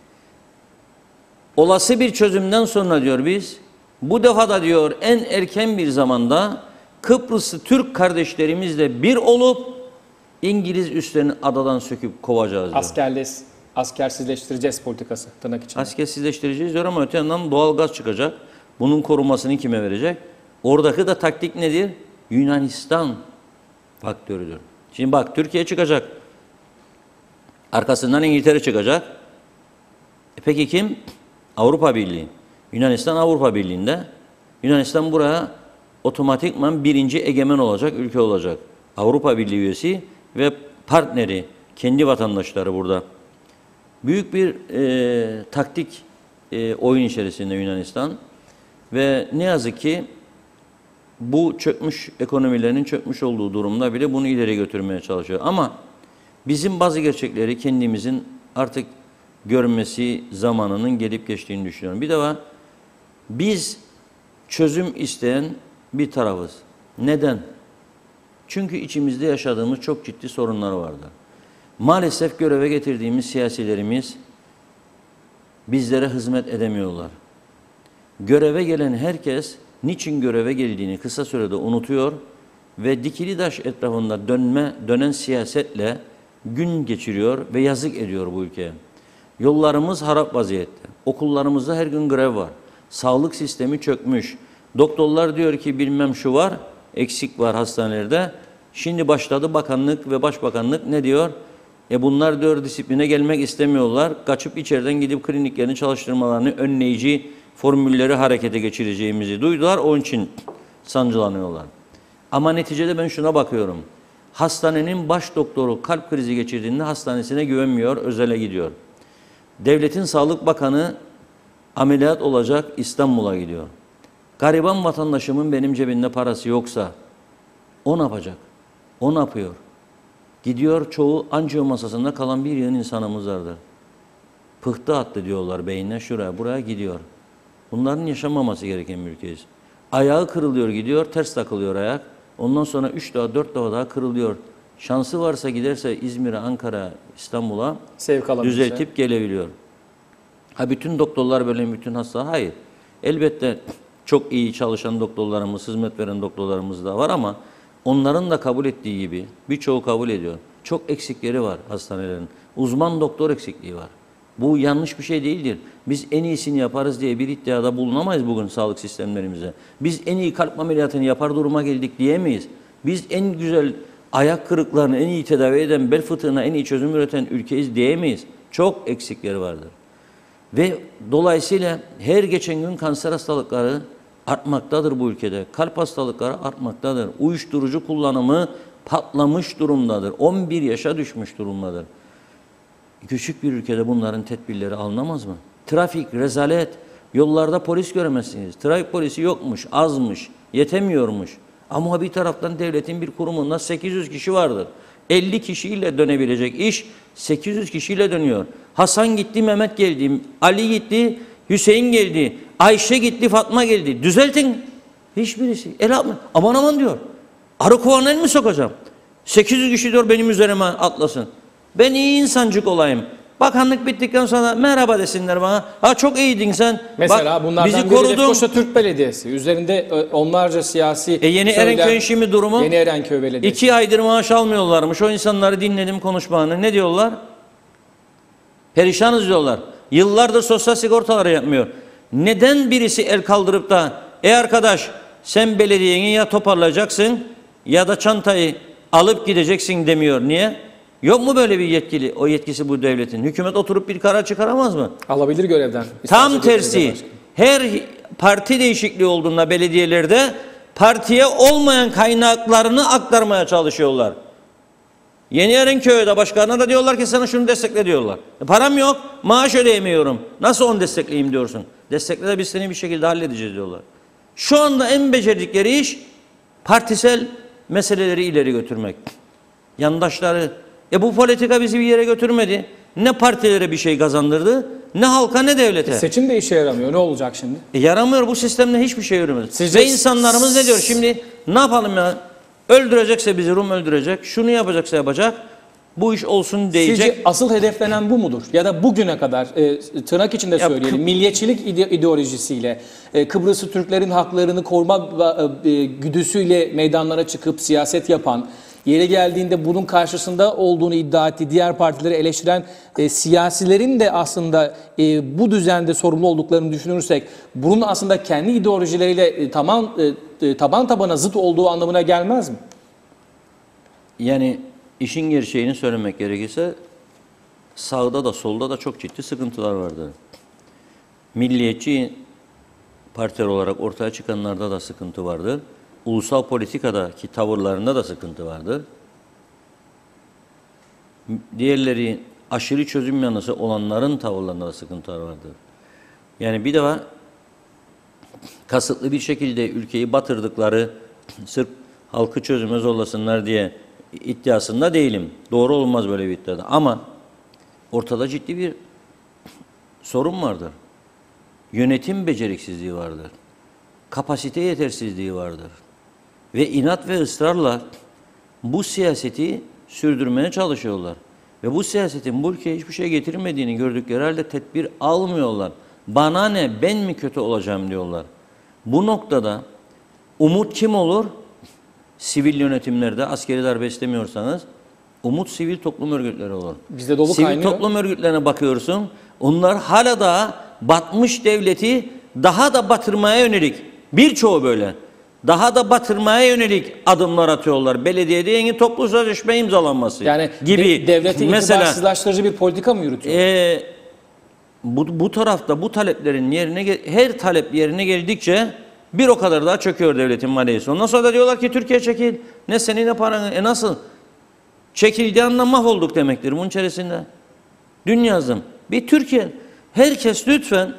Olası bir çözümden sonra diyor biz, bu defa da diyor en erken bir zamanda Kıbrıslı Türk kardeşlerimizle bir olup İngiliz üslerini adadan söküp kovacağız diyor. Askerles, askersizleştireceğiz politikası tırnak içinde. Askersizleştireceğiz diyor ama öte yandan doğal gaz çıkacak. Bunun korumasını kime verecek? Oradaki de taktik nedir? Yunanistan faktörüdür. Şimdi bak Türkiye çıkacak. Arkasından İngiltere çıkacak. E peki kim? Avrupa Birliği. Yunanistan Avrupa Birliği'nde. Yunanistan buraya otomatikman birinci egemen olacak, ülke olacak. Avrupa Birliği üyesi ve partneri, kendi vatandaşları burada. Büyük bir e, taktik e, oyun içerisinde Yunanistan. Ve ne yazık ki bu çökmüş ekonomilerinin çökmüş olduğu durumda bile bunu ileri götürmeye çalışıyor. Ama bizim bazı gerçekleri kendimizin artık görmesi zamanının gelip geçtiğini düşünüyorum. Bir de var, biz çözüm isteyen bir tarafız. Neden? Çünkü içimizde yaşadığımız çok ciddi sorunlar vardı. Maalesef göreve getirdiğimiz siyasilerimiz bizlere hizmet edemiyorlar. Göreve gelen herkes niçin göreve geldiğini kısa sürede unutuyor ve dikili taş etrafında dönme, dönen siyasetle gün geçiriyor ve yazık ediyor bu ülkeye. Yollarımız harap vaziyette. Okullarımızda her gün grev var. Sağlık sistemi çökmüş. Doktorlar diyor ki bilmem şu var, eksik var hastanelerde. Şimdi başladı bakanlık ve başbakanlık ne diyor? E bunlar diyor disipline gelmek istemiyorlar. Kaçıp içeriden gidip kliniklerini çalıştırmalarını önleyici formülleri harekete geçireceğimizi duydular. Onun için sancılanıyorlar. Ama neticede ben şuna bakıyorum. Hastanenin baş doktoru kalp krizi geçirdiğinde hastanesine güvenmiyor, özele gidiyor. Devletin Sağlık Bakanı ameliyat olacak İstanbul'a gidiyor. Gariban vatandaşımın benim cebimde parası yoksa o ne yapacak? O ne yapıyor? Gidiyor çoğu anjiyo masasında kalan bir yığın insanımız vardır. Pıhtı attı diyorlar beynine şuraya buraya gidiyor. Bunların yaşanmaması gereken bir ülkeyiz. Ayağı kırılıyor gidiyor ters takılıyor ayak. Ondan sonra üç daha dört daha daha kırılıyor. Şansı varsa giderse İzmir'e, Ankara, İstanbul'a düzeltip gelebiliyor. Ha bütün doktorlar böyle bütün hasta hayır. Elbette Çok iyi çalışan doktorlarımız, hizmet veren doktorlarımız da var ama onların da kabul ettiği gibi birçoğu kabul ediyor. Çok eksikleri var hastanelerin. Uzman doktor eksikliği var. Bu yanlış bir şey değildir. Biz en iyisini yaparız diye bir iddiada bulunamayız bugün sağlık sistemlerimize. Biz en iyi kalp ameliyatını yapar duruma geldik diyemeyiz. Biz en güzel ayak kırıklarını en iyi tedavi eden, bel fıtığına en iyi çözüm üreten ülkeyiz diyemeyiz. Çok eksikleri vardır. Ve dolayısıyla her geçen gün kanser hastalıkları artmaktadır bu ülkede. Kalp hastalıkları artmaktadır. Uyuşturucu kullanımı patlamış durumdadır. on bir yaşa düşmüş durumdadır. Küçük bir ülkede bunların tedbirleri alınamaz mı? Trafik, rezalet, yollarda polis göremezsiniz. Trafik polisi yokmuş, azmış, yetemiyormuş. Ama bir taraftan devletin bir kurumunda sekiz yüz kişi vardır. elli kişiyle dönebilecek iş sekiz yüz kişiyle dönüyor. Hasan gitti, Mehmet geldi, Ali gitti, Hüseyin geldi, Ayşe gitti, Fatma geldi. Düzeltin. Hiçbirisi. El atma. Aman aman diyor. Arı kovanına el mi sokacağım? sekiz yüz kişi diyor benim üzerime atlasın. Ben iyi insancık olayım. Bakanlık bittikten sonra merhaba desinler bana. Ha çok iyiydin sen. Mesela bak, bunlardan bizi biri korudun. Lefkoşa Türk Belediyesi. Üzerinde e, onlarca siyasi... E yeni söylem- Erenköy'ün şimdi durumu? Yeni Erenköy Belediyesi. İki aydır maaş almıyorlarmış. O insanları dinledim konuşmalarını. Ne diyorlar? Perişanız diyorlar. Yıllardır sosyal sigortaları yapmıyor. Neden birisi el kaldırıp da ey arkadaş sen belediyeni ya toparlayacaksın ya da çantayı alıp gideceksin demiyor. Niye? Yok mu böyle bir yetkili? O yetkisi bu devletin. Hükümet oturup bir karar çıkaramaz mı? Alabilir görevden. Tam İsterse tersi. belediye başkanı. Her parti değişikliği olduğunda belediyelerde partiye olmayan kaynaklarını aktarmaya çalışıyorlar. Yeni Erenköy'de başkanına da diyorlar ki sana şunu destekle diyorlar. E param yok, maaş ödeyemiyorum. Nasıl onu destekleyeyim diyorsun. Destekle de biz seni bir şekilde halledeceğiz diyorlar. Şu anda en becerdikleri iş partisel meseleleri ileri götürmek. Yandaşları. E bu politika bizi bir yere götürmedi. Ne partilere bir şey kazandırdı, ne halka ne devlete. Seçim de işe yaramıyor. Ne olacak şimdi? E yaramıyor bu sistemde hiçbir şey yürümedi. Sizce- Ve insanlarımız ne diyor şimdi? Ne yapalım ya? Öldürecekse bizi Rum öldürecek. Şunu yapacaksa yapacak. Bu iş olsun diyecek. Sizce asıl hedeflenen bu mudur? Ya da bugüne kadar e, tırnak içinde Ya söyleyelim Kı- milliyetçilik ide- ideolojisiyle e, Kıbrıslı Türklerin haklarını koruma e, e, güdüsüyle meydanlara çıkıp siyaset yapan, yeri geldiğinde bunun karşısında olduğunu iddia ettiği diğer partileri eleştiren e, siyasilerin de aslında e, bu düzende sorumlu olduklarını düşünürsek bunun aslında kendi ideolojileriyle e, taban e, e, taban tabana zıt olduğu anlamına gelmez mi? Yani işin gerçeğini söylemek gerekirse sağda da solda da çok ciddi sıkıntılar vardı. Milliyetçi partiler olarak ortaya çıkanlarda da sıkıntı vardı. Ulusal politikadaki tavırlarında da sıkıntı vardı. Diğerleri aşırı çözüm yanlısı olanların tavırlarında da sıkıntılar vardı. Yani bir defa kasıtlı bir şekilde ülkeyi batırdıkları sırf halkı çözüme zorlasınlar diye iddiasında değilim. Doğru olmaz böyle bir iddiada. Ama ortada ciddi bir sorun vardır. Yönetim beceriksizliği vardır. Kapasite yetersizliği vardır. Ve inat ve ısrarla bu siyaseti sürdürmeye çalışıyorlar. Ve bu siyasetin bu ülkeye hiçbir şey getirmediğini gördükleri halde tedbir almıyorlar. Bana ne, ben mi kötü olacağım diyorlar. Bu noktada umut kim olur? Sivil yönetimlerde askeri darbe istemiyorsanız umut sivil toplum örgütleri olur. Bizde dolu sivil kaynıyor. toplum örgütlerine bakıyorsun. Onlar hala da batmış devleti daha da batırmaya yönelik. Birçoğu böyle. Daha da batırmaya yönelik adımlar atıyorlar. Belediyede yeni toplu sözleşme imzalanması Yani gibi. de, devleti Mesela itibarsızlaştırıcı bir politika mı yürütüyor? e, bu, bu tarafta bu taleplerin yerine gel- her talep yerine geldikçe bir o kadar daha çöküyor devletin maliyesi. Ondan sonra da diyorlar ki Türkiye çekil. Ne senin ne paranı. E nasıl? Çekildiği anda mahvolduk demektir bunun içerisinde. Dün yazdım. Bir Türkiye. Herkes lütfen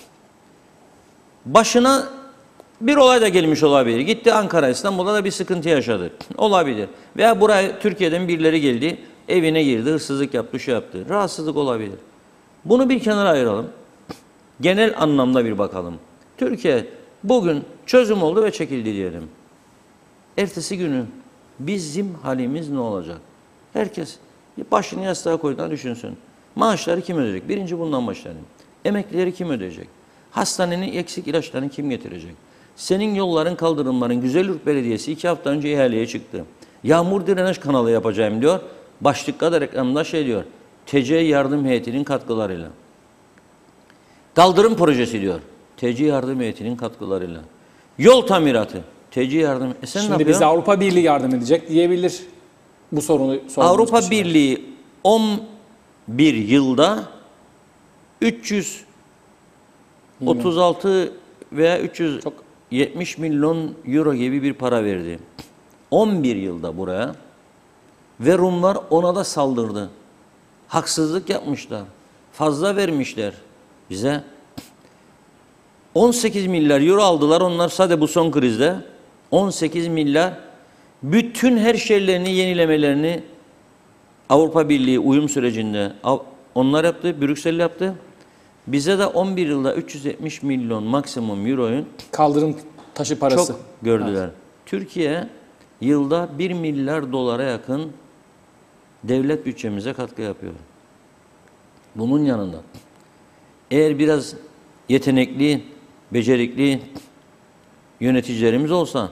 başına bir olay da gelmiş olabilir. Gitti Ankara, İstanbul'da da bir sıkıntı yaşadı. Olabilir. Veya buraya Türkiye'den birileri geldi. Evine girdi, hırsızlık yaptı, şu yaptı. Rahatsızlık olabilir. Bunu bir kenara ayıralım. Genel anlamda bir bakalım. Türkiye bugün çözüm oldu ve çekildi diyelim. Ertesi günü bizim halimiz ne olacak? Herkes başını yastığa koyduğunu düşünsün. Maaşları kim ödeyecek? Birinci bundan başlayalım. Emeklileri kim ödeyecek? Hastanenin eksik ilaçlarını kim getirecek? Senin yolların kaldırımların Güzelyurt Belediyesi iki hafta önce ihaleye çıktı. Yağmur direnç kanalı yapacağım diyor. Başlıkta da reklamda şey diyor. T C yardım heyetinin katkılarıyla. Kaldırım projesi diyor. T C yardım heyetinin katkılarıyla. Yol tamiratı. T C yardım. E sen ne Şimdi yapıyorsun? bize Avrupa Birliği yardım edecek diyebilir bu sorunu sorduğumuz Avrupa kişiler. Birliği on bir yılda üç yüz otuz altı veya üç yüz yetmiş milyon euro gibi bir para verdi. on bir yılda buraya ve Rumlar ona da saldırdı. Haksızlık yapmışlar. Fazla vermişler bize. on sekiz milyar euro aldılar onlar sadece bu son krizde. on sekiz milyar bütün her şeylerini yenilemelerini Avrupa Birliği uyum sürecinde onlar yaptı, Brüksel yaptı. Bize de on bir yılda üç yüz yetmiş milyon maksimum euroyu Kaldırım taşı parası. çok gördüler. Evet. Türkiye yılda bir milyar dolara yakın devlet bütçemize katkı yapıyor. Bunun yanında eğer biraz yetenekli, becerikli yöneticilerimiz olsa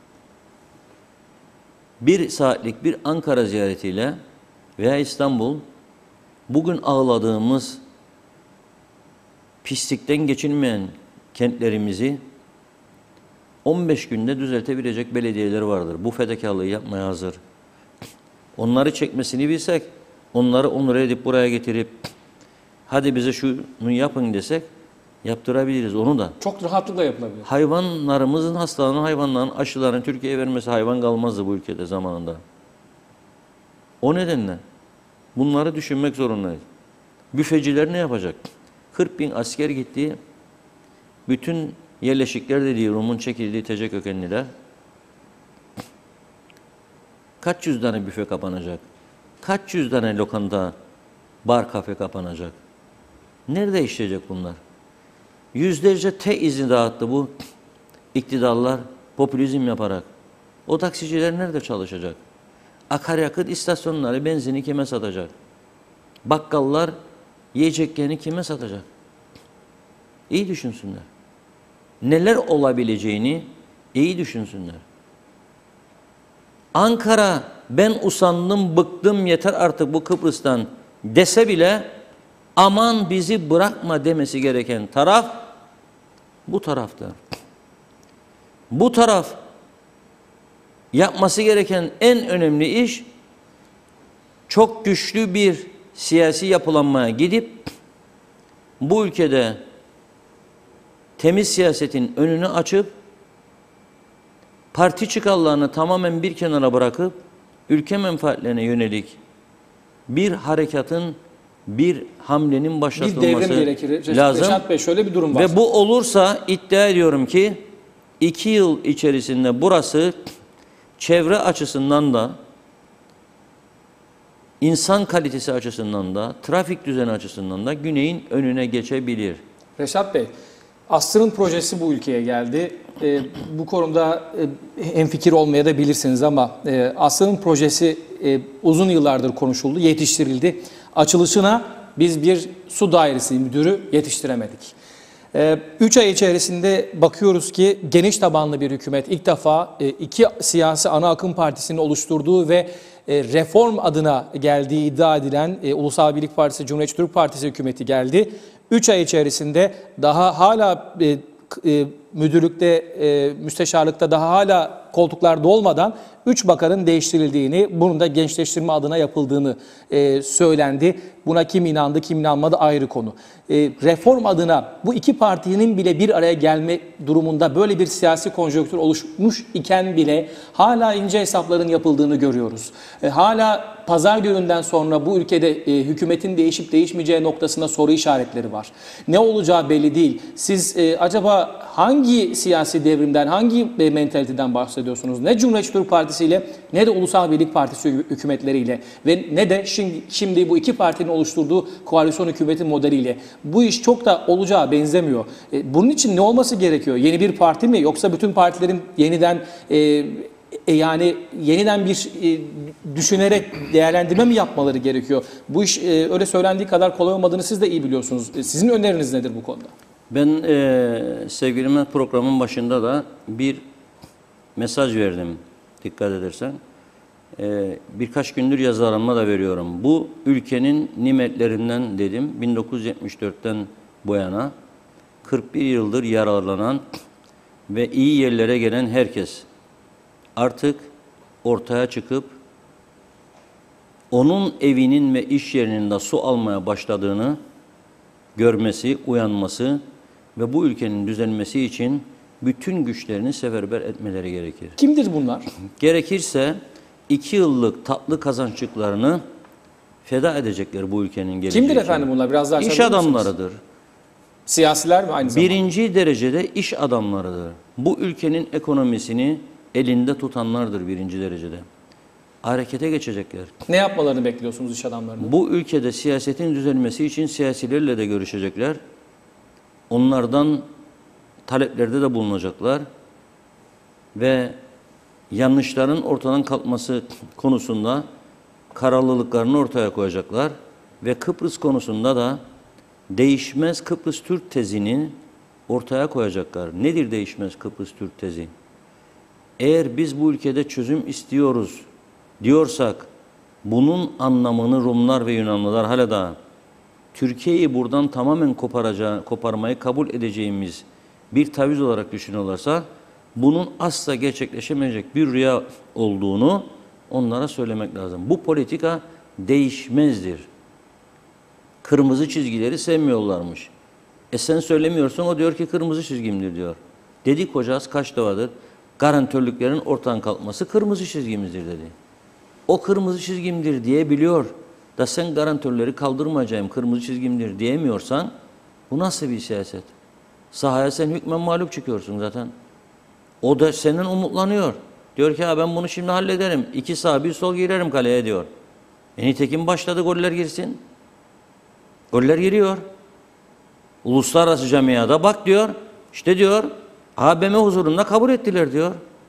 bir saatlik bir Ankara ziyaretiyle veya İstanbul bugün ağladığımız pislikten geçilmeyen kentlerimizi on beş günde düzeltebilecek belediyeler vardır. Bu fedakarlığı yapmaya hazır. Onları çekmesini bilsek, onları onur edip buraya getirip hadi bize şunu yapın desek yaptırabiliriz onu da. Çok rahatlıkla yapılabilir. Hayvanlarımızın hastalığını, hayvanların aşılarını Türkiye'ye vermesi hayvan kalmazdı bu ülkede zamanında. O nedenle bunları düşünmek zorundayız. Büfeciler ne yapacak? kırk bin asker gitti. Bütün yerleşikler dediği Rum'un çekildiği T C kökenliler. Kaç yüz tane büfe kapanacak? Kaç yüz tane lokanta, bar, kafe kapanacak? Nerede işleyecek bunlar? Yüzlerce T izni dağıttı bu iktidarlar popülizm yaparak. O taksiciler nerede çalışacak? Akaryakıt istasyonları benzini kime satacak? Bakkallar yiyeceklerini kime satacak? İyi düşünsünler. Neler olabileceğini iyi düşünsünler. Ankara ben usandım, bıktım, yeter artık bu Kıbrıs'tan dese bile aman bizi bırakma demesi gereken taraf bu tarafta. Bu taraf yapması gereken en önemli iş çok güçlü bir siyasi yapılanmaya gidip bu ülkede temiz siyasetin önünü açıp parti çıkarlarını tamamen bir kenara bırakıp ülke menfaatlerine yönelik bir harekatın, bir hamlenin başlatılması bir devrim gerekir. lazım. Reşat Bey şöyle bir durum var. Ve bu olursa iddia ediyorum ki iki yıl içerisinde burası çevre açısından da insan kalitesi açısından da trafik düzeni açısından da güneyin önüne geçebilir. Reşat Bey, Asrın projesi bu ülkeye geldi. E, bu konuda e, hemfikir olmaya da bilirsiniz ama e, Asrın projesi e, uzun yıllardır konuşuldu, yetiştirildi. Açılışına biz bir su dairesi müdürü yetiştiremedik. E, üç ay içerisinde bakıyoruz ki geniş tabanlı bir hükümet ilk defa e, iki siyasi ana akım partisinin oluşturduğu ve e, reform adına geldiği iddia edilen e, Ulusal Birlik Partisi, Cumhuriyetçi Türk Partisi hükümeti geldi. üç ay içerisinde daha hala e, e, müdürlükte, e, müsteşarlıkta daha hala koltuklarda olmadan üç bakanın değiştirildiğini, bunun da gençleştirme adına yapıldığını e, söylendi. Buna kim inandı, kim inanmadı ayrı konu. E, reform adına bu iki partinin bile bir araya gelme durumunda böyle bir siyasi konjonktür oluşmuş iken bile hala ince hesapların yapıldığını görüyoruz. E, hala pazar gününden sonra bu ülkede e, hükümetin değişip değişmeyeceği noktasında soru işaretleri var. Ne olacağı belli değil. Siz e, acaba hangi siyasi devrimden, hangi e, mentaliteden bahsediyorsunuz? Ne Cumhuriyetçi Türk Partisi ile ne de Ulusal Birlik Partisi hükümetleriyle ve ne de şimdi, şimdi bu iki partinin oluşturduğu koalisyon hükümeti modeliyle. Bu iş çok da olacağı benzemiyor. E, bunun için ne olması gerekiyor? Yeni bir parti mi yoksa bütün partilerin yeniden e, e, yani yeniden bir e, düşünerek değerlendirme mi yapmaları gerekiyor? Bu iş e, öyle söylendiği kadar kolay olmadığını siz de iyi biliyorsunuz. E, sizin öneriniz nedir bu konuda? Ben e, sevgili Mehmet programın başında da bir mesaj verdim dikkat edersen. E, birkaç gündür yazılarıma da veriyorum. Bu ülkenin nimetlerinden dedim bin dokuz yüz yetmiş dört'ten bu yana kırk bir yıldır yararlanan ve iyi yerlere gelen herkes artık ortaya çıkıp onun evinin ve iş yerinin de su almaya başladığını görmesi, uyanması ve bu ülkenin düzelmesi için bütün güçlerini seferber etmeleri gerekir. Kimdir bunlar? Gerekirse iki yıllık tatlı kazançlıklarını feda edecekler bu ülkenin geleceği Kimdir için. efendim bunlar? Biraz daha İş açabilir misiniz? adamlarıdır. Siyasiler mi aynı zamanda? Birinci derecede iş adamlarıdır. Bu ülkenin ekonomisini elinde tutanlardır birinci derecede. Harekete geçecekler. Ne yapmalarını bekliyorsunuz iş adamlarının? Bu ülkede siyasetin düzelmesi için siyasilerle de görüşecekler. Onlardan taleplerde de bulunacaklar. Ve yanlışların ortadan kalkması konusunda kararlılıklarını ortaya koyacaklar. Ve Kıbrıs konusunda da değişmez Kıbrıs Türk tezini ortaya koyacaklar. Nedir değişmez Kıbrıs Türk tezi? Eğer biz bu ülkede çözüm istiyoruz diyorsak, bunun anlamını Rumlar ve Yunanlılar hala da Türkiye'yi buradan tamamen koparacağı, koparmayı kabul edeceğimiz bir taviz olarak düşünüyorlarsa, bunun asla gerçekleşemeyecek bir rüya olduğunu onlara söylemek lazım. Bu politika değişmezdir. Kırmızı çizgileri sevmiyorlarmış. E sen söylemiyorsun, o diyor ki kırmızı çizgimdir diyor. Dedik hocası kaç defadır, garantörlüklerin ortadan kalkması kırmızı çizgimizdir dedi. O kırmızı çizgimdir diyebiliyor da sen garantörleri kaldırmayacağım kırmızı çizgimdir diyemiyorsan bu nasıl bir siyaset? Sahaya sen hükmen mağlup çıkıyorsun zaten. O da senin umutlanıyor. Diyor ki ha ben bunu şimdi hallederim. İki sağ bir sol girerim kaleye diyor. E nitekim başladı goller girsin. Goller giriyor. Uluslararası camiada bak diyor. İşte diyor A B M huzurunda kabul ettiler diyor.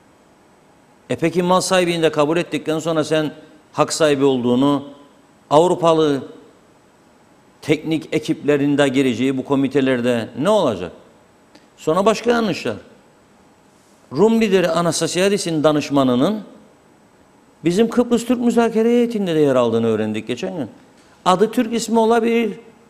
E peki mal sahibini de kabul ettikten sonra sen hak sahibi olduğunu, Avrupalı teknik ekiplerinde gireceği bu komitelerde ne olacak? Sonra başka yanlışlar. Rum lideri Anastasiadis'in danışmanının bizim Kıbrıs Türk müzakere heyetinde de yer aldığını öğrendik geçen gün. Adı Türk ismi olabilir.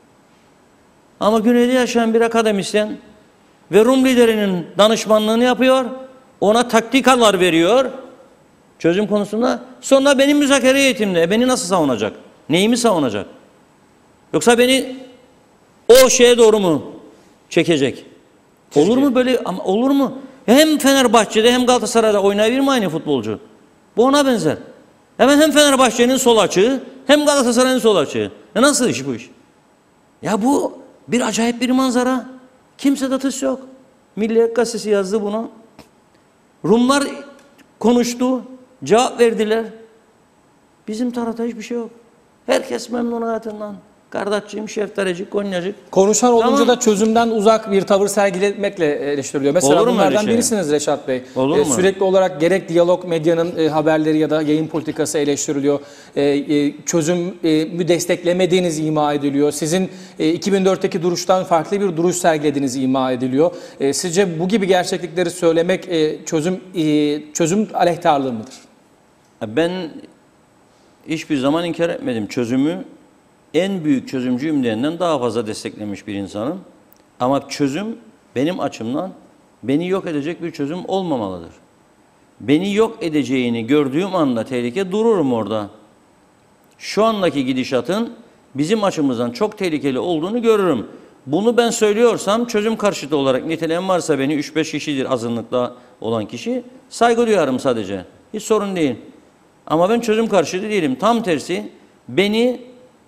Ama güneyde yaşayan bir akademisyen ve Rum liderinin danışmanlığını yapıyor. Ona taktikalar veriyor. Çözüm konusunda. Sonra benim müzakere heyetimde. Beni nasıl savunacak? Neyimi savunacak? Yoksa beni o şeye doğru mu çekecek? Türkiye. Olur mu böyle? Ama olur mu? Hem Fenerbahçe'de hem Galatasaray'da oynayabilir mi aynı futbolcu? Bu ona benzer. Hemen hem Fenerbahçe'nin sol açığı hem Galatasaray'ın sol açığı. E nasıl iş bu iş? Ya bu bir acayip bir manzara. Kimse de tıs yok. Milliyet Gazetesi yazdı bunu. Rumlar konuştu. Cevap verdiler. Bizim tarafta hiçbir şey yok. Herkes memnun hayatından. Kardeşciğim, şeftalecik, konyacık. Konuşan olunca Tamam. da çözümden uzak bir tavır sergilemekle eleştiriliyor. Mesela Olur mu öyle bunlardan şey? birisiniz Reşat Bey. Olur Ee, mu? sürekli olarak gerek diyalog medyanın e, haberleri ya da yayın politikası eleştiriliyor. Ee, e, çözümü desteklemediğiniz ima ediliyor. Sizin e, iki bin dört'teki duruştan farklı bir duruş sergilediğiniz ima ediliyor. E, sizce bu gibi gerçeklikleri söylemek e, çözüm e, çözüm aleyhtarlığı mıdır? Ben hiçbir zaman inkar etmedim. Çözümü en büyük çözümcüyüm diyenden daha fazla desteklemiş bir insanım. Ama çözüm benim açımdan beni yok edecek bir çözüm olmamalıdır. Beni yok edeceğini gördüğüm anda tehlike dururum orada. Şu andaki gidişatın bizim açımızdan çok tehlikeli olduğunu görürüm. Bunu ben söylüyorsam çözüm karşıtı olarak niteleyen varsa beni üç beş kişidir azınlıkta olan kişi, saygı duyarım sadece. Hiç sorun değil. Ama ben çözüm karşıtı değilim. Tam tersi beni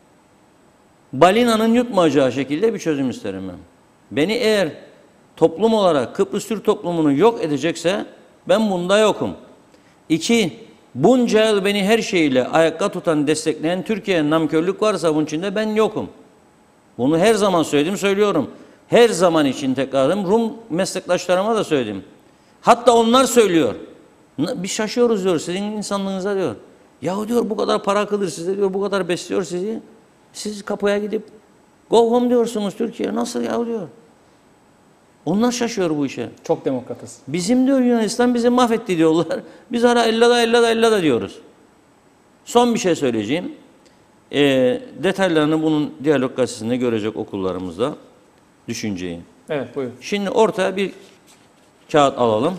balinanın yutmayacağı şekilde bir çözüm isterim ben. Beni eğer toplum olarak Kıbrıs Türk toplumunu yok edecekse ben bunda yokum. İki, bunca yıl beni her şeyle ayakta tutan, destekleyen Türkiye'nin namkörlük varsa bunun içinde ben yokum. Bunu her zaman söyledim, söylüyorum. Her zaman için tekrarım. Rum meslektaşlarıma da söyledim. Hatta onlar söylüyor. Bir şaşıyoruz diyor sizin insanlığınıza diyor. Yahu diyor bu kadar para akılır size diyor, bu kadar besliyor sizi. Siz kapıya gidip go home diyorsunuz Türkiye. Nasıl yahu diyor. Onlar şaşıyor bu işe. Çok demokratız. Bizim diyor Yunanistan bizi mahvetti diyorlar. Biz hala ellada ellada ellada diyoruz. Son bir şey söyleyeceğim. E, detaylarını bunun diyalog gazetesinde görecek okullarımızda düşünceyi. Evet, buyurun. Şimdi ortaya bir kağıt alalım.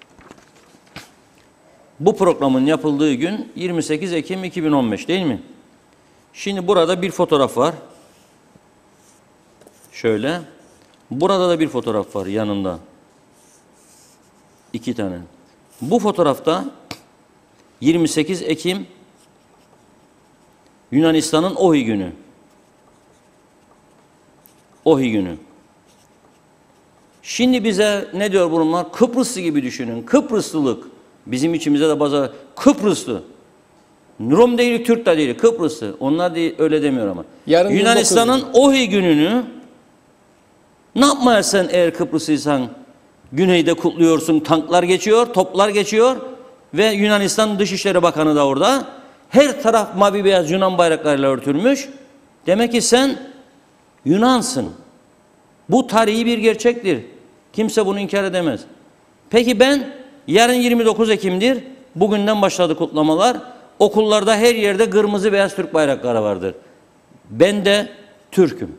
Bu programın yapıldığı gün yirmi sekiz Ekim iki bin on beş değil mi? Şimdi burada bir fotoğraf var. Şöyle. Burada da bir fotoğraf var yanında. İki tane. Bu fotoğrafta yirmi sekiz Ekim Yunanistan'ın Ohi günü. Ohi günü. Şimdi bize ne diyor bunlar? Kıbrıslı gibi düşünün. Kıbrıslılık. Bizim içimizde de bazı Kıbrıslı. Rum değil, Türk de değil, Kıbrıslı. Onlar değil, öyle demiyor ama. Yarın Yunanistan'ın Ohi gününü ne yapmaya sen eğer Kıbrıslıysan güneyde kutluyorsun, tanklar geçiyor, toplar geçiyor ve Yunanistan Dışişleri Bakanı da orada. Her taraf mavi beyaz Yunan bayraklarıyla örtülmüş. Demek ki sen Yunansın. Bu tarihi bir gerçektir. Kimse bunu inkar edemez. Peki ben yarın yirmi dokuz Ekim'dir. Bugünden başladı kutlamalar. Okullarda her yerde kırmızı beyaz Türk bayrakları vardır. Ben de Türk'üm.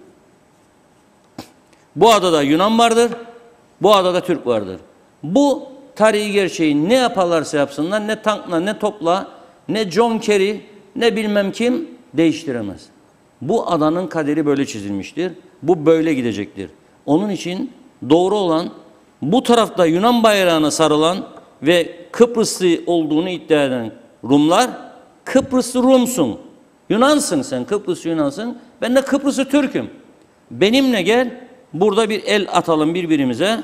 Bu adada Yunan vardır. Bu adada Türk vardır. Bu tarihi gerçeği ne yaparlarsa yapsınlar, ne tankla, ne topla, ne John Kerry, ne bilmem kim değiştiremez. Bu adanın kaderi böyle çizilmiştir. Bu böyle gidecektir. Onun için doğru olan bu tarafta Yunan bayrağına sarılan ve Kıbrıslı olduğunu iddia eden Rumlar, Kıbrıslı Rumsun. Yunansın sen, Kıbrıslı Yunansın. Ben de Kıbrıslı Türk'üm. Benimle gel, burada bir el atalım birbirimize.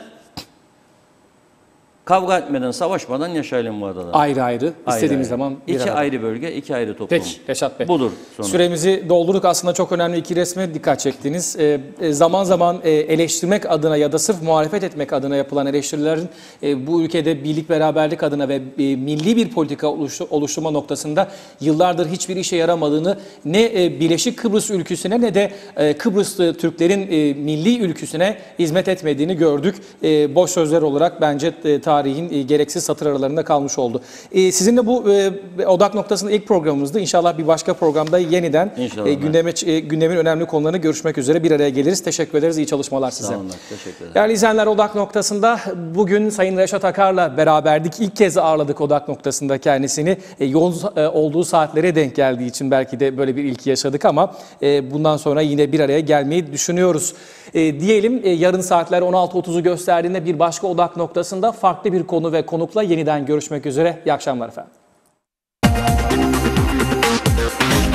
Kavga etmeden, savaşmadan yaşayalım bu adada. Ayrı ayrı, istediğimiz ayrı. zaman bir İki arada. ayrı bölge, iki ayrı toplum. Peki Reşat Bey. Budur sonuç. Süremizi doldurduk. Aslında çok önemli iki resme dikkat çektiniz. Ee, e, zaman zaman e, eleştirmek adına ya da sırf muhalefet etmek adına yapılan eleştirilerin e, bu ülkede birlik beraberlik adına ve e, milli bir politika oluştu, oluşturma noktasında yıllardır hiçbir işe yaramadığını ne e, Birleşik Kıbrıs ülküsüne ne de e, Kıbrıslı Türklerin e, milli ülküsüne hizmet etmediğini gördük. E, boş sözler olarak bence e, tarihin e, gereksiz satır aralarında kalmış oldu. E, sizinle bu e, odak noktasında ilk programımızdı. İnşallah bir başka programda yeniden İnşallah e, gündeme, e, gündemin önemli konularını görüşmek üzere bir araya geliriz. Teşekkür ederiz. İyi çalışmalar size. Sağ olun, teşekkür ederim. Değerli izleyenler, odak noktasında bugün Sayın Reşat Akar'la beraberdik. İlk kez ağırladık odak noktasında kendisini. E, yoğun e, olduğu saatlere denk geldiği için belki de böyle bir ilki yaşadık ama e, bundan sonra yine bir araya gelmeyi düşünüyoruz. E, diyelim e, yarın saatler on altı otuzu gösterdiğinde bir başka odak noktasında farklı bir konu ve konukla yeniden görüşmek üzere. İyi akşamlar efendim.